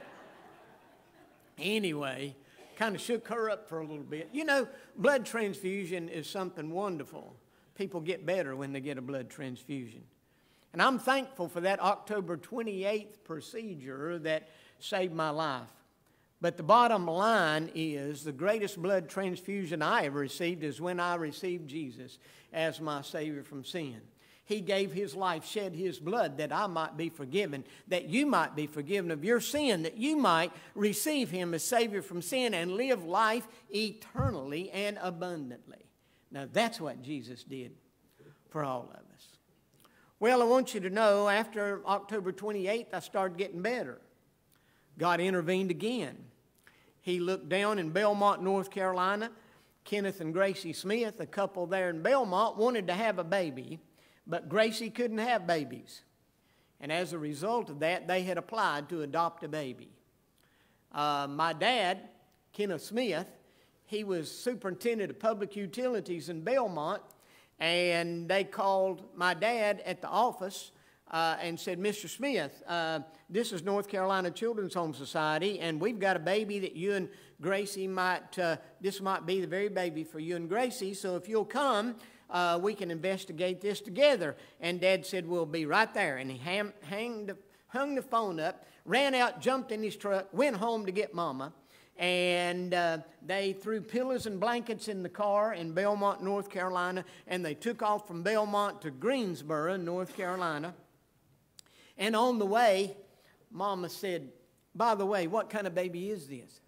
Anyway, kind of shook her up for a little bit. You know, blood transfusion is something wonderful. People get better when they get a blood transfusion. And I'm thankful for that October twenty-eighth procedure that saved my life. But the bottom line is the greatest blood transfusion I ever received is when I received Jesus as my Savior from sin. He gave His life, shed His blood that I might be forgiven, that you might be forgiven of your sin, that you might receive Him as Savior from sin and live life eternally and abundantly. Now that's what Jesus did for all of us. Well, I want you to know, after October twenty-eighth, I started getting better. God intervened again. He looked down in Belmont, North Carolina. Kenneth and Gracie Smith, a couple there in Belmont, wanted to have a baby, but Gracie couldn't have babies. And as a result of that, they had applied to adopt a baby. Uh, my dad, Kenneth Smith, he was superintendent of public utilities in Belmont, and they called my dad at the office uh, and said, "Mister Smith, uh, this is North Carolina Children's Home Society, and we've got a baby that you and Gracie might, uh, this might be the very baby for you and Gracie, so if you'll come, uh, we can investigate this together." And Dad said, "We'll be right there." And he ham- hanged, hung the phone up, ran out, jumped in his truck, went home to get Mama. And uh, they threw pillows and blankets in the car in Belmont, North Carolina, and they took off from Belmont to Greensboro, North Carolina. And on the way, Mama said, "By the way, what kind of baby is this?"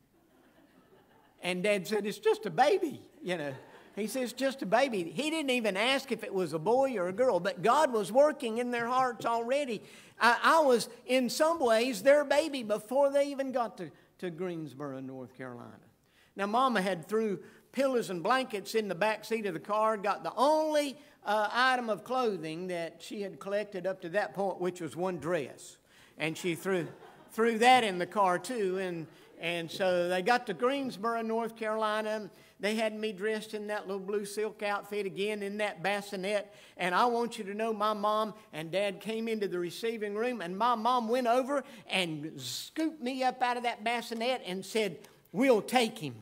And Dad said, "It's just a baby, you know." He says, "Just a baby." He didn't even ask if it was a boy or a girl, but God was working in their hearts already. I, I was, in some ways, their baby before they even got to to Greensboro, North Carolina. Now, Mama had threw pillows and blankets in the back seat of the car, got the only uh, item of clothing that she had collected up to that point, which was one dress. And she threw, threw that in the car, too. And, and so they got to Greensboro, North Carolina. They had me dressed in that little blue silk outfit again, in that bassinet. And I want you to know, my mom and Dad came into the receiving room, and my mom went over and scooped me up out of that bassinet and said, "We'll take him."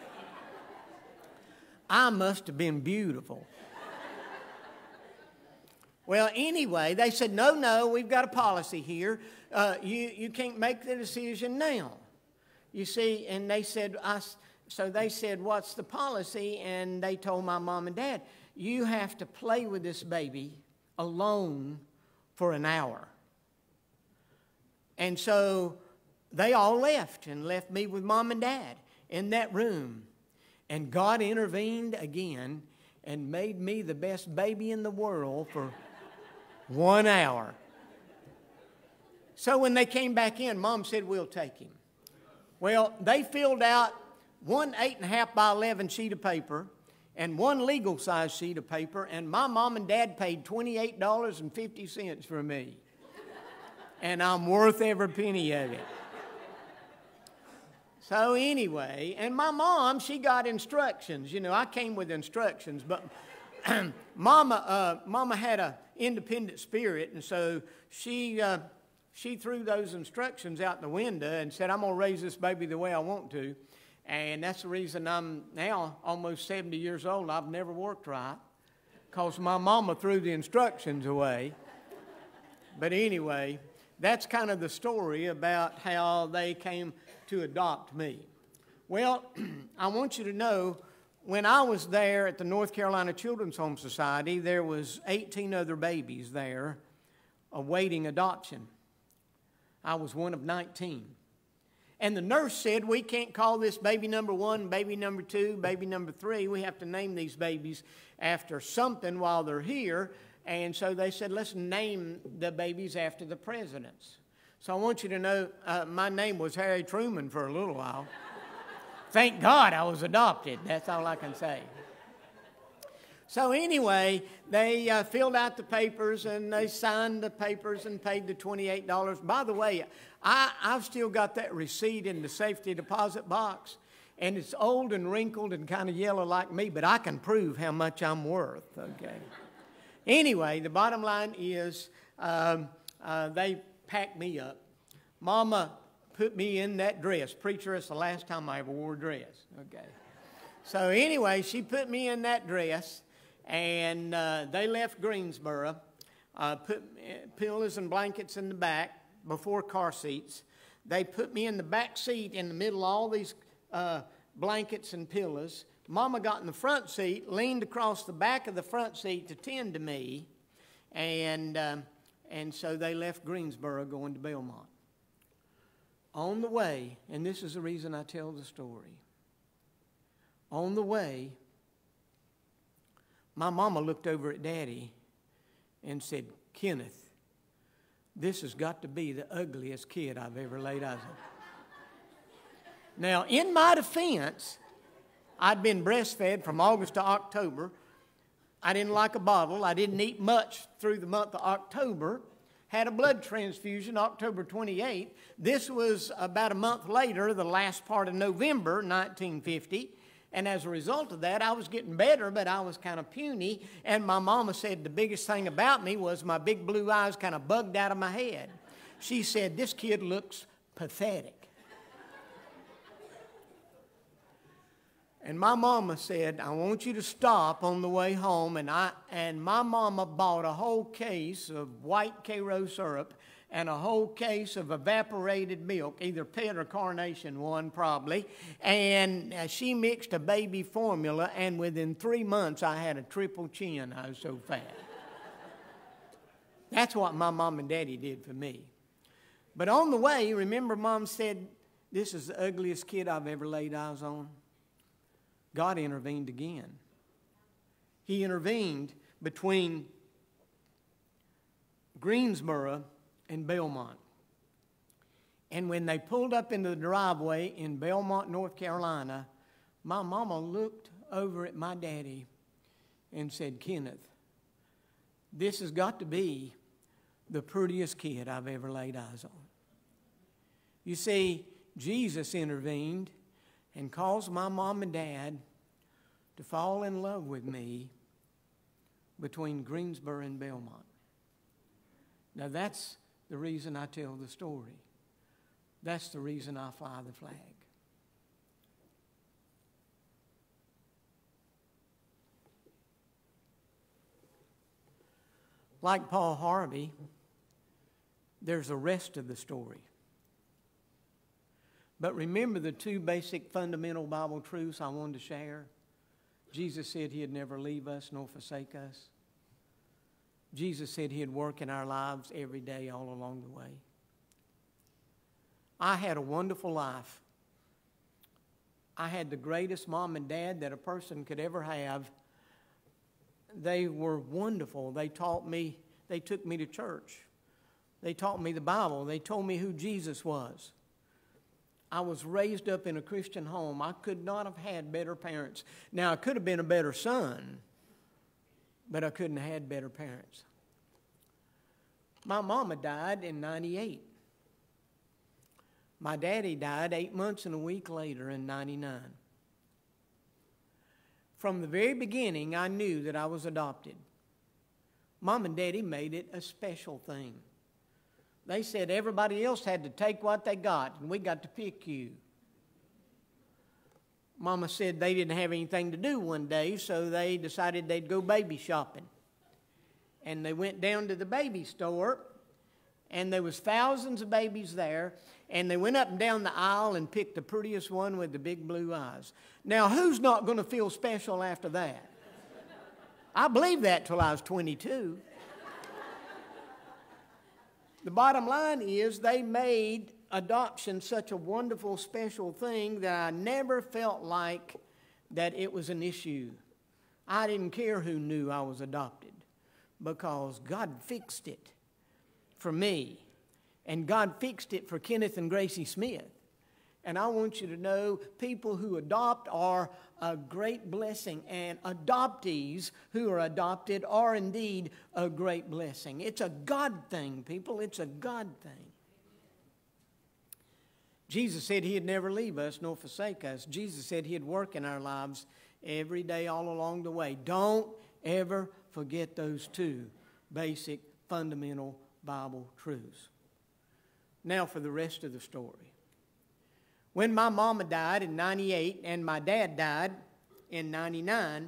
I must have been beautiful. Well, anyway, they said, no, no, we've got a policy here. Uh, you, you can't make the decision now. You see, and they said, I... So they said, "What's the policy?" And they told my mom and dad, "You have to play with this baby alone for an hour." And so they all left and left me with Mom and Dad in that room. And God intervened again and made me the best baby in the world for one hour. So when they came back in, Mom said, "We'll take him." Well, they filled out one eight and a half by eleven sheet of paper and one legal size sheet of paper, and my mom and dad paid twenty-eight dollars and fifty cents for me. And I'm worth every penny of it. So anyway, and my mom, she got instructions. You know, I came with instructions, but Mama, uh, Mama had an independent spirit, and so she, uh, she threw those instructions out the window and said, "I'm going to raise this baby the way I want to." And that's the reason I'm now almost seventy years old. I've never worked right because my mama threw the instructions away. But anyway, that's kind of the story about how they came to adopt me. Well, I want you to know, when I was there at the North Carolina Children's Home Society, there was eighteen other babies there awaiting adoption. I was one of nineteen. And the nurse said, "We can't call this baby number one, baby number two, baby number three. We have to name these babies after something while they're here." And so they said, "Let's name the babies after the presidents." So I want you to know, uh, my name was Harry Truman for a little while. Thank God I was adopted. That's all I can say. So anyway, they uh, filled out the papers and they signed the papers and paid the twenty-eight dollars. By the way, I, I've still got that receipt in the safety deposit box. And it's old and wrinkled and kind of yellow like me, but I can prove how much I'm worth, okay? Anyway, the bottom line is um, uh, they packed me up. Mama put me in that dress. Preacher, it's the last time I ever wore a dress, okay? So anyway, she put me in that dress, and uh, they left Greensboro, uh, put pillows and blankets in the back before car seats. They put me in the back seat in the middle of all these Uh, blankets and pillows. Mama got in the front seat, leaned across the back of the front seat to tend to me, and um, and so they left Greensboro going to Belmont. On the way, and this is the reason I tell the story, on the way, my mama looked over at Daddy and said, "Kenneth, this has got to be the ugliest kid I've ever laid eyes on." Now, in my defense, I'd been breastfed from August to October. I didn't like a bottle. I didn't eat much through the month of October. Had a blood transfusion October twenty-eighth. This was about a month later, the last part of November nineteen fifty. And as a result of that, I was getting better, but I was kind of puny. And my mama said the biggest thing about me was my big blue eyes kind of bugged out of my head. She said, "This kid looks pathetic." And my mama said, "I want you to stop on the way home." And I and my mama bought a whole case of white Karo syrup and a whole case of evaporated milk, either Pet or Carnation one probably. And uh, she mixed a baby formula, and within three months I had a triple chin. I was so fat. That's what my mom and daddy did for me. But on the way, remember Mom said, "This is the ugliest kid I've ever laid eyes on." God intervened again. He intervened between Greensboro and Belmont. And when they pulled up into the driveway in Belmont, North Carolina, my mama looked over at my daddy and said, "Kenneth, this has got to be the prettiest kid I've ever laid eyes on." You see, Jesus intervened and caused my mom and dad to fall in love with me between Greensboro and Belmont. Now that's the reason I tell the story. That's the reason I fly the flag. Like Paul Harvey, there's a rest of the story. But remember the two basic fundamental Bible truths I wanted to share. Jesus said He'd never leave us nor forsake us. Jesus said He'd work in our lives every day all along the way. I had a wonderful life. I had the greatest mom and dad that a person could ever have. They were wonderful. They taught me, they took me to church. They taught me the Bible. They told me who Jesus was. I was raised up in a Christian home. I could not have had better parents. Now, I could have been a better son, but I couldn't have had better parents. My mama died in ninety-eight. My daddy died eight months and a week later in ninety-nine. From the very beginning, I knew that I was adopted. Mom and Daddy made it a special thing. They said everybody else had to take what they got, and we got to pick you. Mama said they didn't have anything to do one day, so they decided they'd go baby shopping. And they went down to the baby store, and there was thousands of babies there, and they went up and down the aisle and picked the prettiest one with the big blue eyes. Now, who's not going to feel special after that? I believed that till I was twenty-two. The bottom line is they made adoption such a wonderful, special thing that I never felt like that it was an issue. I didn't care who knew I was adopted because God fixed it for me. And God fixed it for Kenneth and Gracie Smith. And I want you to know people who adopt are a great blessing, and adoptees who are adopted are indeed a great blessing. It's a God thing, people. It's a God thing. Jesus said He'd never leave us nor forsake us. Jesus said He'd work in our lives every day all along the way. Don't ever forget those two basic, fundamental Bible truths. Now for the rest of the story. When my mama died in ninety-eight and my dad died in ninety-nine,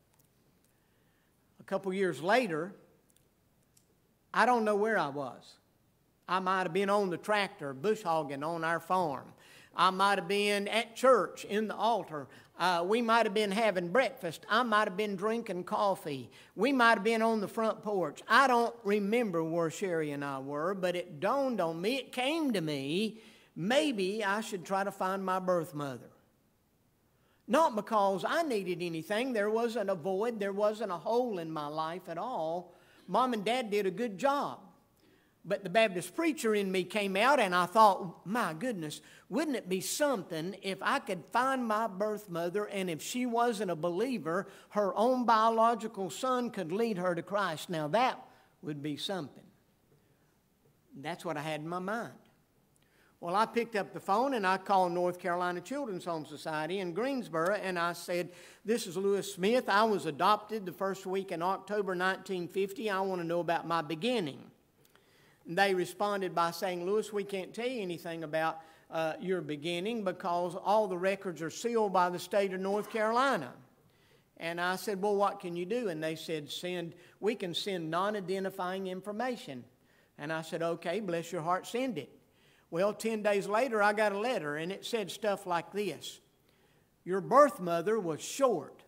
a couple years later, I don't know where I was. I might have been on the tractor, bush hogging on our farm. I might have been at church in the altar. Uh, we might have been having breakfast. I might have been drinking coffee. We might have been on the front porch. I don't remember where Sherry and I were, but it dawned on me, it came to me, maybe I should try to find my birth mother. Not because I needed anything. There wasn't a void. There wasn't a hole in my life at all. Mom and Dad did a good job. But the Baptist preacher in me came out, and I thought, my goodness, wouldn't it be something if I could find my birth mother, and if she wasn't a believer, her own biological son could lead her to Christ. Now that would be something. That's what I had in my mind. Well, I picked up the phone and I called North Carolina Children's Home Society in Greensboro, and I said, this is Lewis Smith. I was adopted the first week in October nineteen fifty. I want to know about my beginning. And they responded by saying, Lewis, we can't tell you anything about uh, your beginning because all the records are sealed by the state of North Carolina. And I said, well, what can you do? And they said, send. we can send non-identifying information. And I said, okay, bless your heart, send it. Well, ten days later, I got a letter, and it said stuff like this. Your birth mother was short.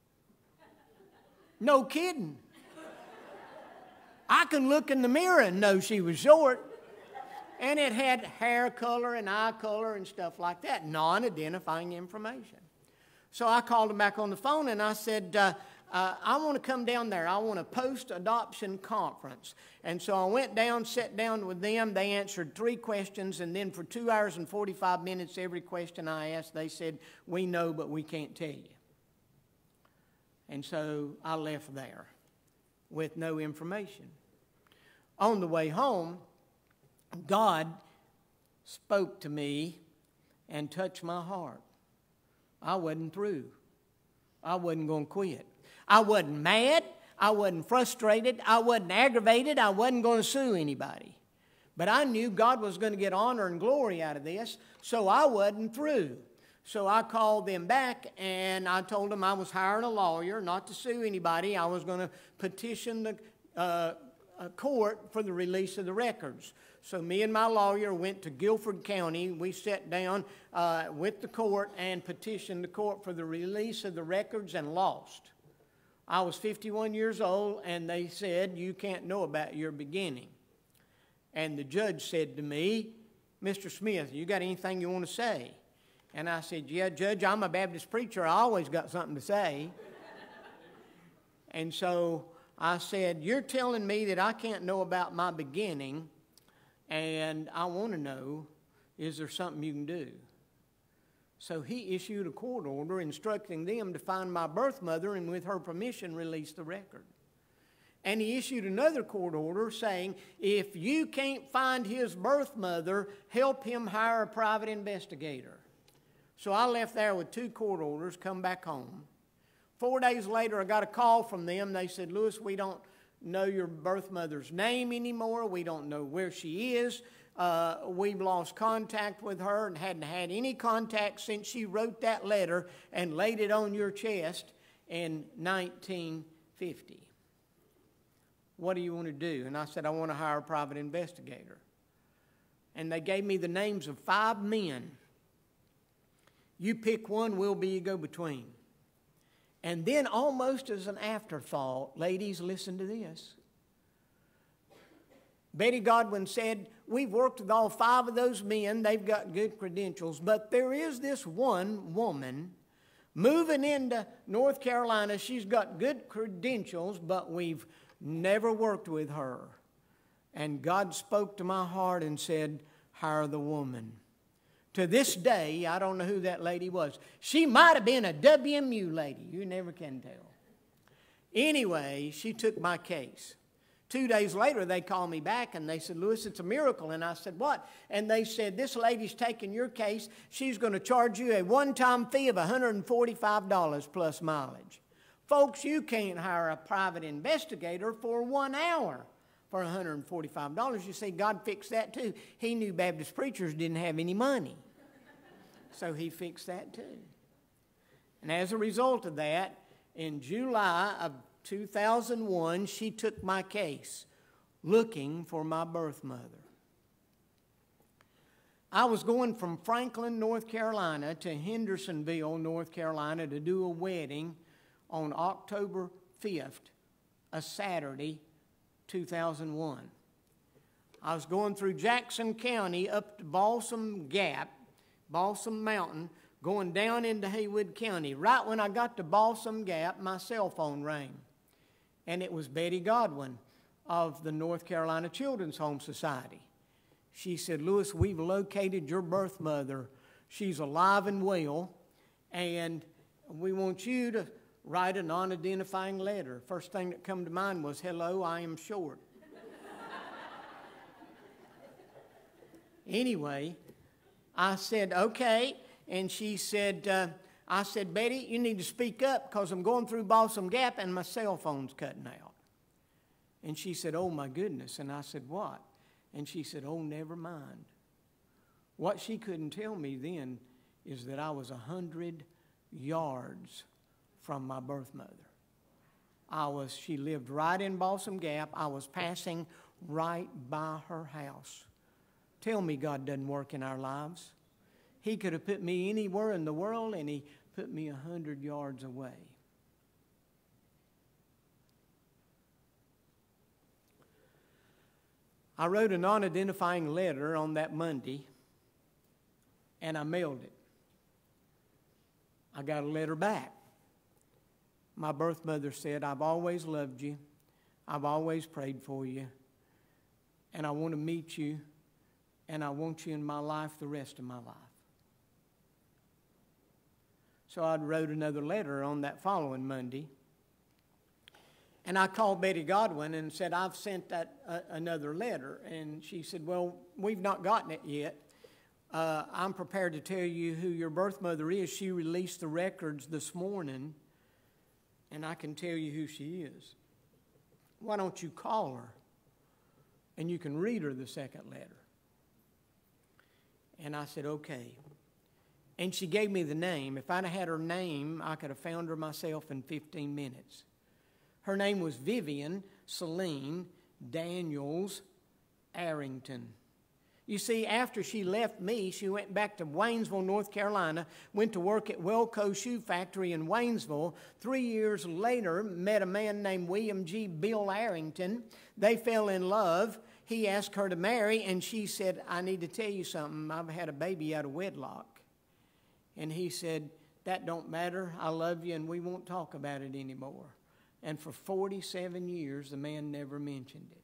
No kidding. I can look in the mirror and know she was short. And it had hair color and eye color and stuff like that, non-identifying information. So I called them back on the phone, and I said, uh, Uh, I want to come down there. I want a post-adoption conference. And so I went down, sat down with them. They answered three questions, and then for two hours and forty-five minutes, every question I asked, they said, we know, but we can't tell you. And so I left there with no information. On the way home, God spoke to me and touched my heart. I wasn't through. I wasn't going to quit. I wasn't mad, I wasn't frustrated, I wasn't aggravated, I wasn't going to sue anybody. But I knew God was going to get honor and glory out of this, so I wasn't through. So I called them back, and I told them I was hiring a lawyer, not to sue anybody. I was going to petition the uh, court for the release of the records. So me and my lawyer went to Guilford County. We sat down uh, with the court and petitioned the court for the release of the records and lost. I was fifty-one years old, and they said, you can't know about your beginning. And the judge said to me, Mister Smith, you got anything you want to say? And I said, yeah, Judge, I'm a Baptist preacher. I always got something to say. And so I said, you're telling me that I can't know about my beginning, and I want to know, is there something you can do? So he issued a court order instructing them to find my birth mother and with her permission release the record. And he issued another court order saying, if you can't find his birth mother, help him hire a private investigator. So I left there with two court orders, come back home. Four days later, I got a call from them. They said, Lewis, we don't know your birth mother's name anymore. We don't know where she is. Uh, we've lost contact with her and hadn't had any contact since she wrote that letter and laid it on your chest in nineteen fifty. What do you want to do? And I said, I want to hire a private investigator. And they gave me the names of five men. You pick one, we'll be your go-between. And then almost as an afterthought, ladies, listen to this. Betty Godwin said, we've worked with all five of those men. They've got good credentials. But there is this one woman moving into North Carolina. She's got good credentials, but we've never worked with her. And God spoke to my heart and said, hire the woman. To this day, I don't know who that lady was. She might have been a W M U lady. You never can tell. Anyway, she took my case. Two days later, they called me back and they said, Lewis, it's a miracle. And I said, what? And they said, this lady's taking your case. She's going to charge you a one-time fee of one hundred forty-five dollars plus mileage. Folks, you can't hire a private investigator for one hour for one hundred forty-five dollars. You see, God fixed that too. He knew Baptist preachers didn't have any money. So he fixed that too. And as a result of that, in July of two thousand one, she took my case looking for my birth mother. I was going from Franklin, North Carolina to Hendersonville, North Carolina to do a wedding on October fifth, a Saturday, two thousand one. I was going through Jackson County up to Balsam Gap, Balsam Mountain, going down into Haywood County. Right when I got to Balsam Gap, my cell phone rang. And it was Betty Godwin of the North Carolina Children's Home Society. She said, Lewis, we've located your birth mother. She's alive and well, and we want you to write a non-identifying letter. First thing that come to mind was, hello, I am short. Anyway, I said, okay. And she said, uh, I said, Betty, you need to speak up because I'm going through Balsam Gap and my cell phone's cutting out. And she said, oh, my goodness. And I said, what? And she said, oh, never mind. What she couldn't tell me then is that I was a hundred yards from my birth mother. I was, she lived right in Balsam Gap. I was passing right by her house. Tell me God doesn't work in our lives. He could have put me anywhere in the world, and he put me a hundred yards away. I wrote a non-identifying letter on that Monday, and I mailed it. I got a letter back. My birth mother said, I've always loved you. I've always prayed for you. And I want to meet you, and I want you in my life the rest of my life. So I wrote another letter on that following Monday. And I called Betty Godwin and said, I've sent that uh, another letter. And she said, well, we've not gotten it yet. Uh, I'm prepared to tell you who your birth mother is. She released the records this morning, and I can tell you who she is. Why don't you call her, and you can read her the second letter? And I said, okay. And she gave me the name. If I'd have had her name, I could have found her myself in fifteen minutes. Her name was Vivian Celine Daniels Arrington. You see, after she left me, she went back to Waynesville, North Carolina, went to work at Welco Shoe Factory in Waynesville. Three years later, met a man named William G. Bill Arrington. They fell in love. He asked her to marry, and she said, I need to tell you something. I've had a baby out of wedlock. And he said, that don't matter. I love you, and we won't talk about it anymore. And for forty-seven years, the man never mentioned it.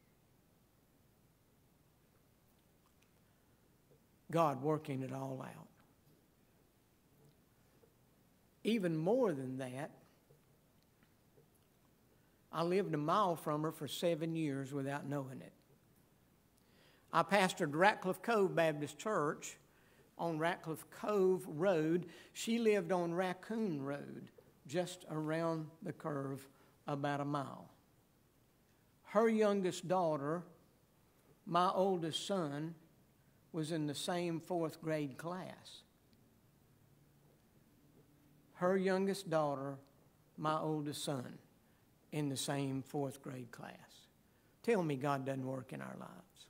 God working it all out. Even more than that, I lived a mile from her for seven years without knowing it. I pastored Ratcliffe Cove Baptist Church on Ratcliffe Cove Road. She lived on Raccoon Road, just around the curve about a mile. Her youngest daughter, my oldest son, was in the same fourth grade class. Her youngest daughter, my oldest son, in the same fourth grade class. Tell me God doesn't work in our lives.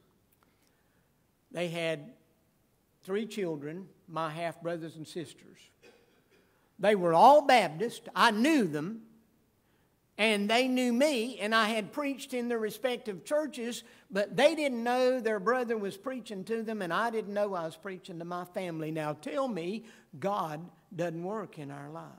They had three children, my half-brothers and sisters. They were all Baptist. I knew them, and they knew me, and I had preached in their respective churches, but they didn't know their brother was preaching to them, and I didn't know I was preaching to my family. Now tell me, God doesn't work in our lives.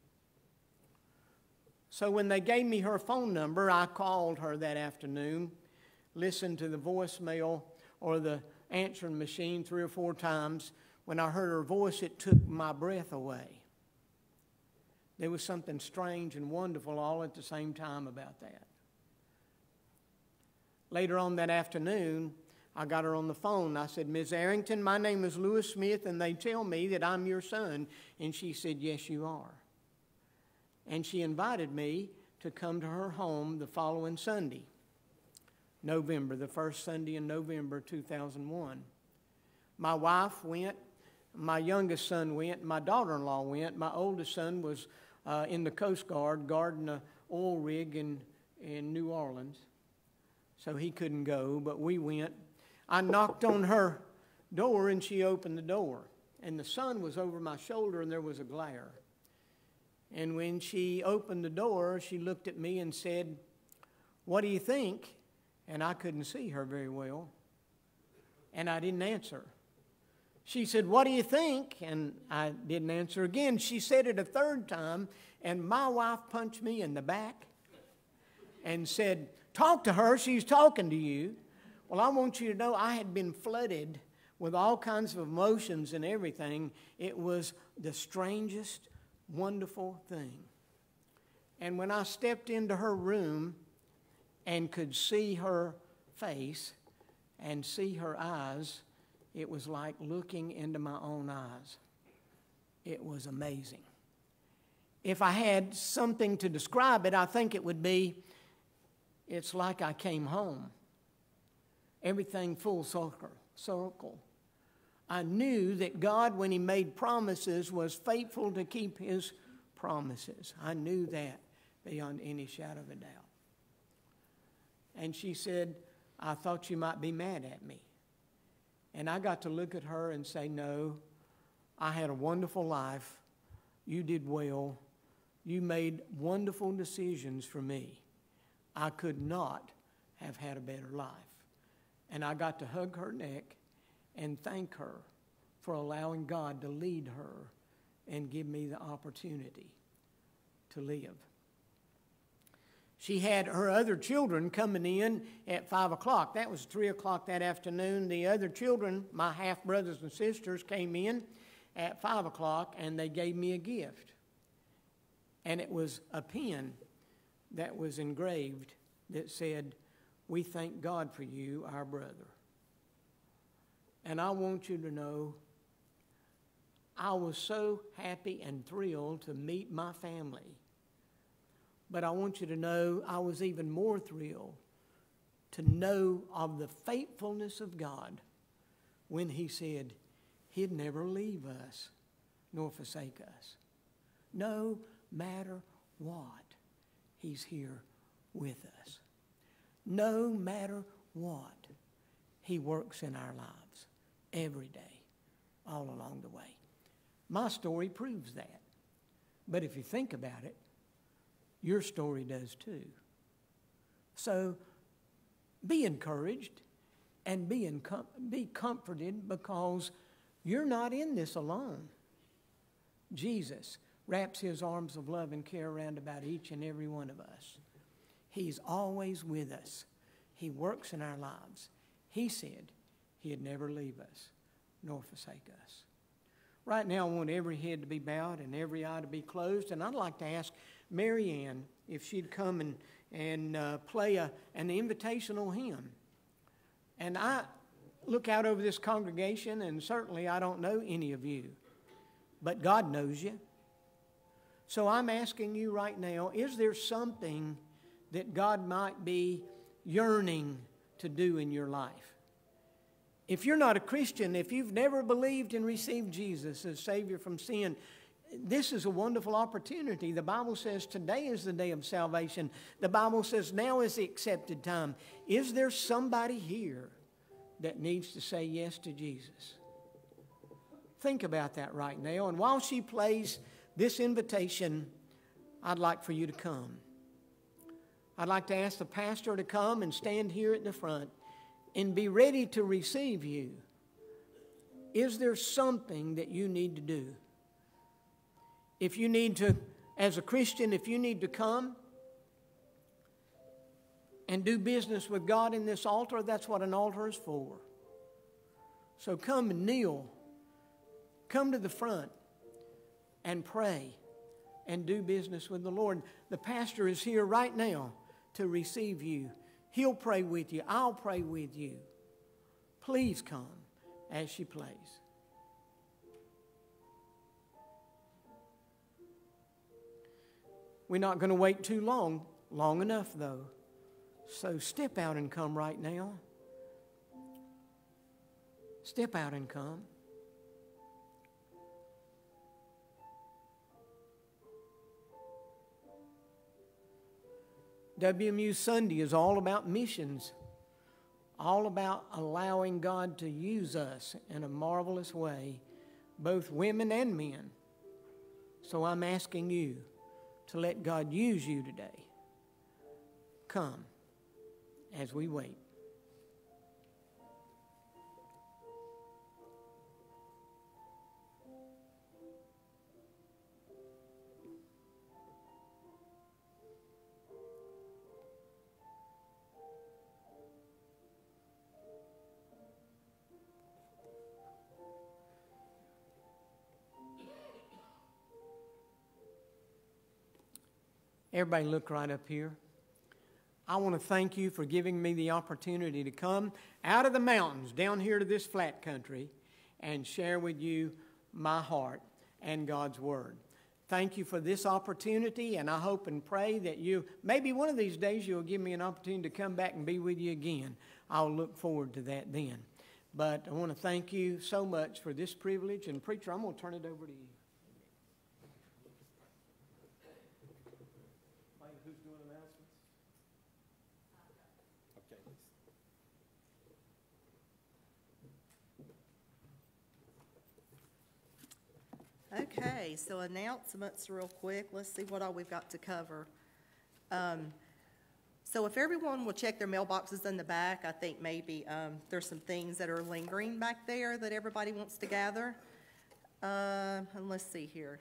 So when they gave me her phone number, I called her that afternoon, listened to the voicemail or the answering machine three or four times. When I heard her voice, it took my breath away. There was something strange and wonderful all at the same time about that. Later on that afternoon, I got her on the phone. I said, Miz Arrington, my name is Lewis Smith, and they tell me that I'm your son. And she said, yes, you are. And she invited me to come to her home the following Sunday, November, the first Sunday in November two thousand one. My wife went, my youngest son went, my daughter-in-law went. My oldest son was uh, in the Coast Guard guarding an oil rig in, in New Orleans, so he couldn't go, but we went. I knocked on her door, and she opened the door. And the sun was over my shoulder, and there was a glare. And when she opened the door, she looked at me and said, what do you think? And I couldn't see her very well, and I didn't answer. She said, what do you think? And I didn't answer again. She said it a third time, and my wife punched me in the back and said, talk to her, she's talking to you. Well, I want you to know I had been flooded with all kinds of emotions and everything. It was the strangest, wonderful thing. And when I stepped into her room and could see her face and see her eyes, it was like looking into my own eyes. It was amazing. If I had something to describe it, I think it would be, it's like I came home. Everything full circle. circle. I knew that God, when He made promises, was faithful to keep His promises. I knew that beyond any shadow of a doubt. And she said, I thought you might be mad at me. And I got to look at her and say, no, I had a wonderful life. You did well. You made wonderful decisions for me. I could not have had a better life. And I got to hug her neck and thank her for allowing God to lead her and give me the opportunity to live. She had her other children coming in at five o'clock. That was three o'clock that afternoon. The other children, my half-brothers and sisters, came in at five o'clock, and they gave me a gift. And it was a pen that was engraved that said, we thank God for you, our brother. And I want you to know, I was so happy and thrilled to meet my family. But I want you to know, I was even more thrilled to know of the faithfulness of God when He said He'd never leave us nor forsake us. No matter what, He's here with us. No matter what, He works in our lives every day, all along the way. My story proves that. But if you think about it, your story does too. So be encouraged and be, incom- be comforted, because you're not in this alone. Jesus wraps His arms of love and care around about each and every one of us. He's always with us. He works in our lives. He said He'd never leave us nor forsake us. Right now, I want every head to be bowed and every eye to be closed. And I'd like to ask Mary Ann if she'd come and, and uh, play a, an invitational hymn. And I look out over this congregation, and certainly I don't know any of you, but God knows you. So I'm asking you right now, is there something that God might be yearning to do in your life? If you're not a Christian, if you've never believed and received Jesus as Savior from sin, this is a wonderful opportunity. The Bible says today is the day of salvation. The Bible says now is the accepted time. Is there somebody here that needs to say yes to Jesus? Think about that right now. And while she plays this invitation, I'd like for you to come. I'd like to ask the pastor to come and stand here at the front and be ready to receive you. Is there something that you need to do? If you need to, as a Christian, if you need to come and do business with God in this altar, that's what an altar is for. So come and kneel. Come to the front and pray and do business with the Lord. The pastor is here right now to receive you. He'll pray with you. I'll pray with you. Please come as she plays. We're not going to wait too long, long enough though. So step out and come right now. Step out and come. W M U Sunday is all about missions, all about allowing God to use us in a marvelous way, both women and men. So I'm asking you to let God use you today. Come as we wait. Everybody look right up here. I want to thank you for giving me the opportunity to come out of the mountains down here to this flat country and share with you my heart and God's Word. Thank you for this opportunity, and I hope and pray that you, maybe one of these days you'll give me an opportunity to come back and be with you again. I'll look forward to that then. But I want to thank you so much for this privilege, and preacher, I'm going to turn it over to you. Who's doing announcements? Okay. Okay, so announcements real quick. Let's see what all we've got to cover. Um, so if everyone will check their mailboxes in the back, I think maybe um, there's some things that are lingering back there that everybody wants to gather. Uh, and let's see here.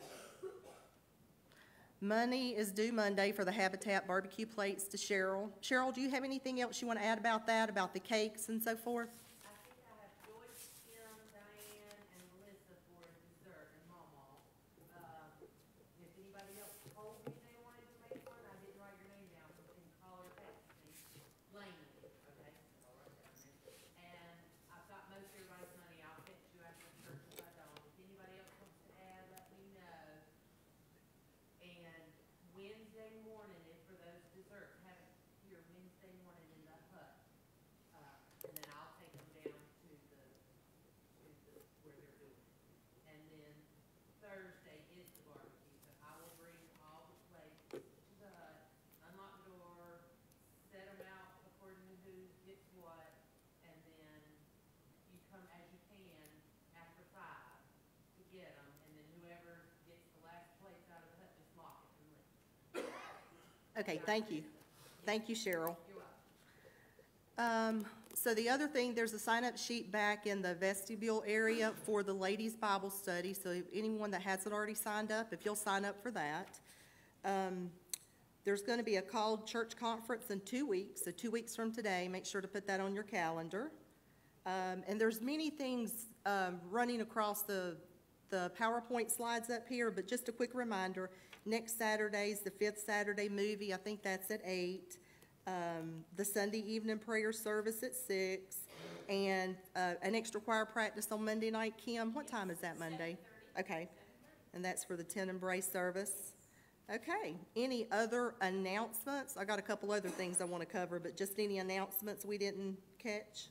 Money is due Monday for the Habitat barbecue plates to Cheryl. Cheryl, do you have anything else you want to add about that, about the cakes and so forth? I think I have Joyce, Kim, Diane, and Melissa for dessert and Mama. Uh, if anybody else told me they wanted to make one, I didn't write your name down, so you can call or text me. Laney, okay? I'll write down there. And I've got most everybody's money. I'll text you after the church if I don't. If anybody else wants to add, let me know. And Wednesday morning is for those desserts, have it here Wednesday morning in the hut. Uh, and then I'll take them down to the, to the, where they're doing it. And then Thursday is the barbecue, so I will bring all the plates to the hut, unlock the door, set them out according to who gets what, and then you come as you can after five to get them, and then whoever gets the last plates out of the hut, just lock it and leave. Okay, thank you. Thank you, Cheryl. You're welcome. Um, so the other thing, there's a sign-up sheet back in the vestibule area for the ladies' Bible study. So if anyone that hasn't already signed up, if you'll sign up for that. Um, there's going to be a called church conference in two weeks, so two weeks from today. Make sure to put that on your calendar. Um, and there's many things um, running across the, the PowerPoint slides up here, but just a quick reminder, next Saturday's the fifth Saturday movie. I think that's at eight. Um, the Sunday evening prayer service at six, and uh, an extra choir practice on Monday night. Kim, what time is that Monday? Okay, and that's for the ten and brace service. Okay, any other announcements? I got a couple other things I want to cover, but just any announcements we didn't catch?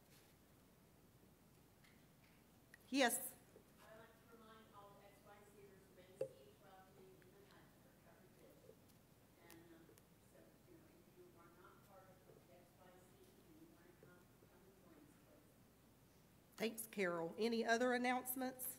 Yes. I'd like to remind all the X Y Cers Wednesday, twelve to noon in the night for Cover Fish. And, um, so, you know, if you are not part of the X Y C and you want to come, come and join us, please. Thanks, Carol. Any other announcements?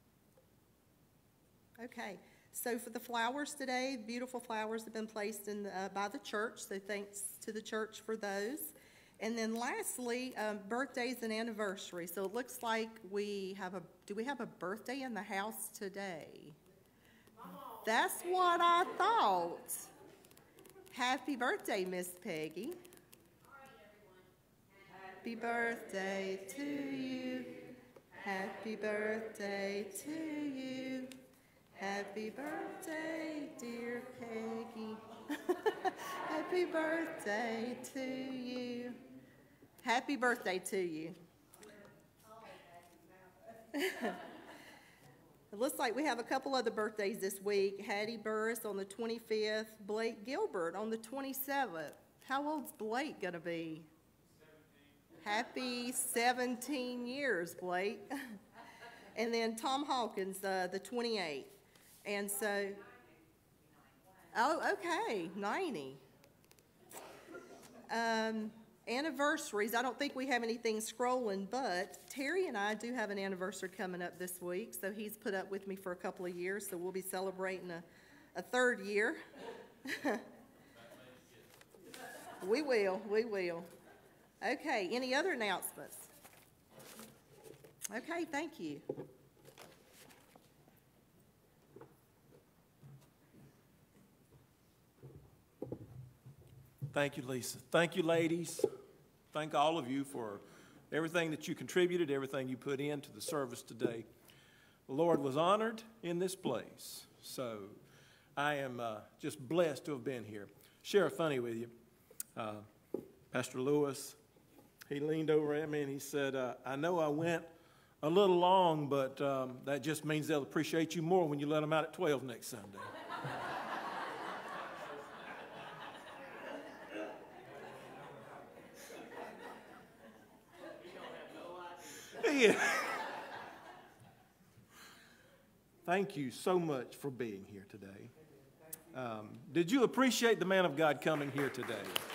Okay, so for the flowers today, beautiful flowers have been placed in, the, uh, by the church, so thanks to the church for those. And then lastly, um, birthdays and anniversaries. So it looks like we have a, do we have a birthday in the house today? That's what I thought. Happy birthday, Miss Peggy. Happy birthday to you. birthday to you. Happy birthday, dear Peggy. Happy birthday to you. Happy birthday to you. It looks like we have a couple other birthdays this week. Hattie Burris on the twenty-fifth, Blake Gilbert on the twenty-seventh. How old's Blake gonna be? Happy seventeen years, Blake. And then Tom Hawkins, uh, the twenty-eighth. And so, oh, okay, ninety. Um, anniversaries, I don't think we have anything scrolling, but Terry and I do have an anniversary coming up this week, so he's put up with me for a couple of years, so we'll be celebrating a, a third year. We will, we will. Okay, any other announcements? Okay, thank you. Thank you, Lisa. Thank you, ladies. Thank all of you for everything that you contributed, everything you put into the service today. The Lord was honored in this place, so I am uh, just blessed to have been here. Share a funny with you. Uh, Pastor Lewis, he leaned over at me and he said, uh, I know I went a little long, but um, that just means they'll appreciate you more when you let them out at twelve next Sunday. Yeah. Thank you so much for being here today. Um, did you appreciate the man of God coming here today?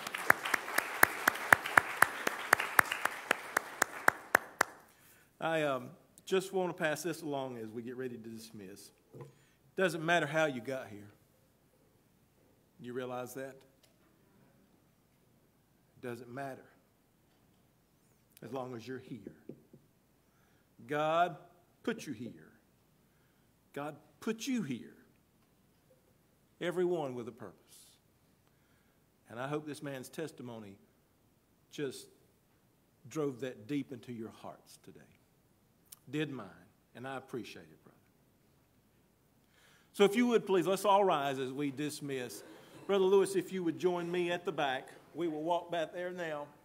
I um, just want to pass this along as we get ready to dismiss. Doesn't matter how you got here. You realize that? Doesn't matter as long as you're here. God put you here. God put you here. Everyone with a purpose. And I hope this man's testimony just drove that deep into your hearts today. Did mine, and I appreciate it, brother. So if you would please, let's all rise as we dismiss. Brother Lewis, if you would join me at the back. We will walk back there now.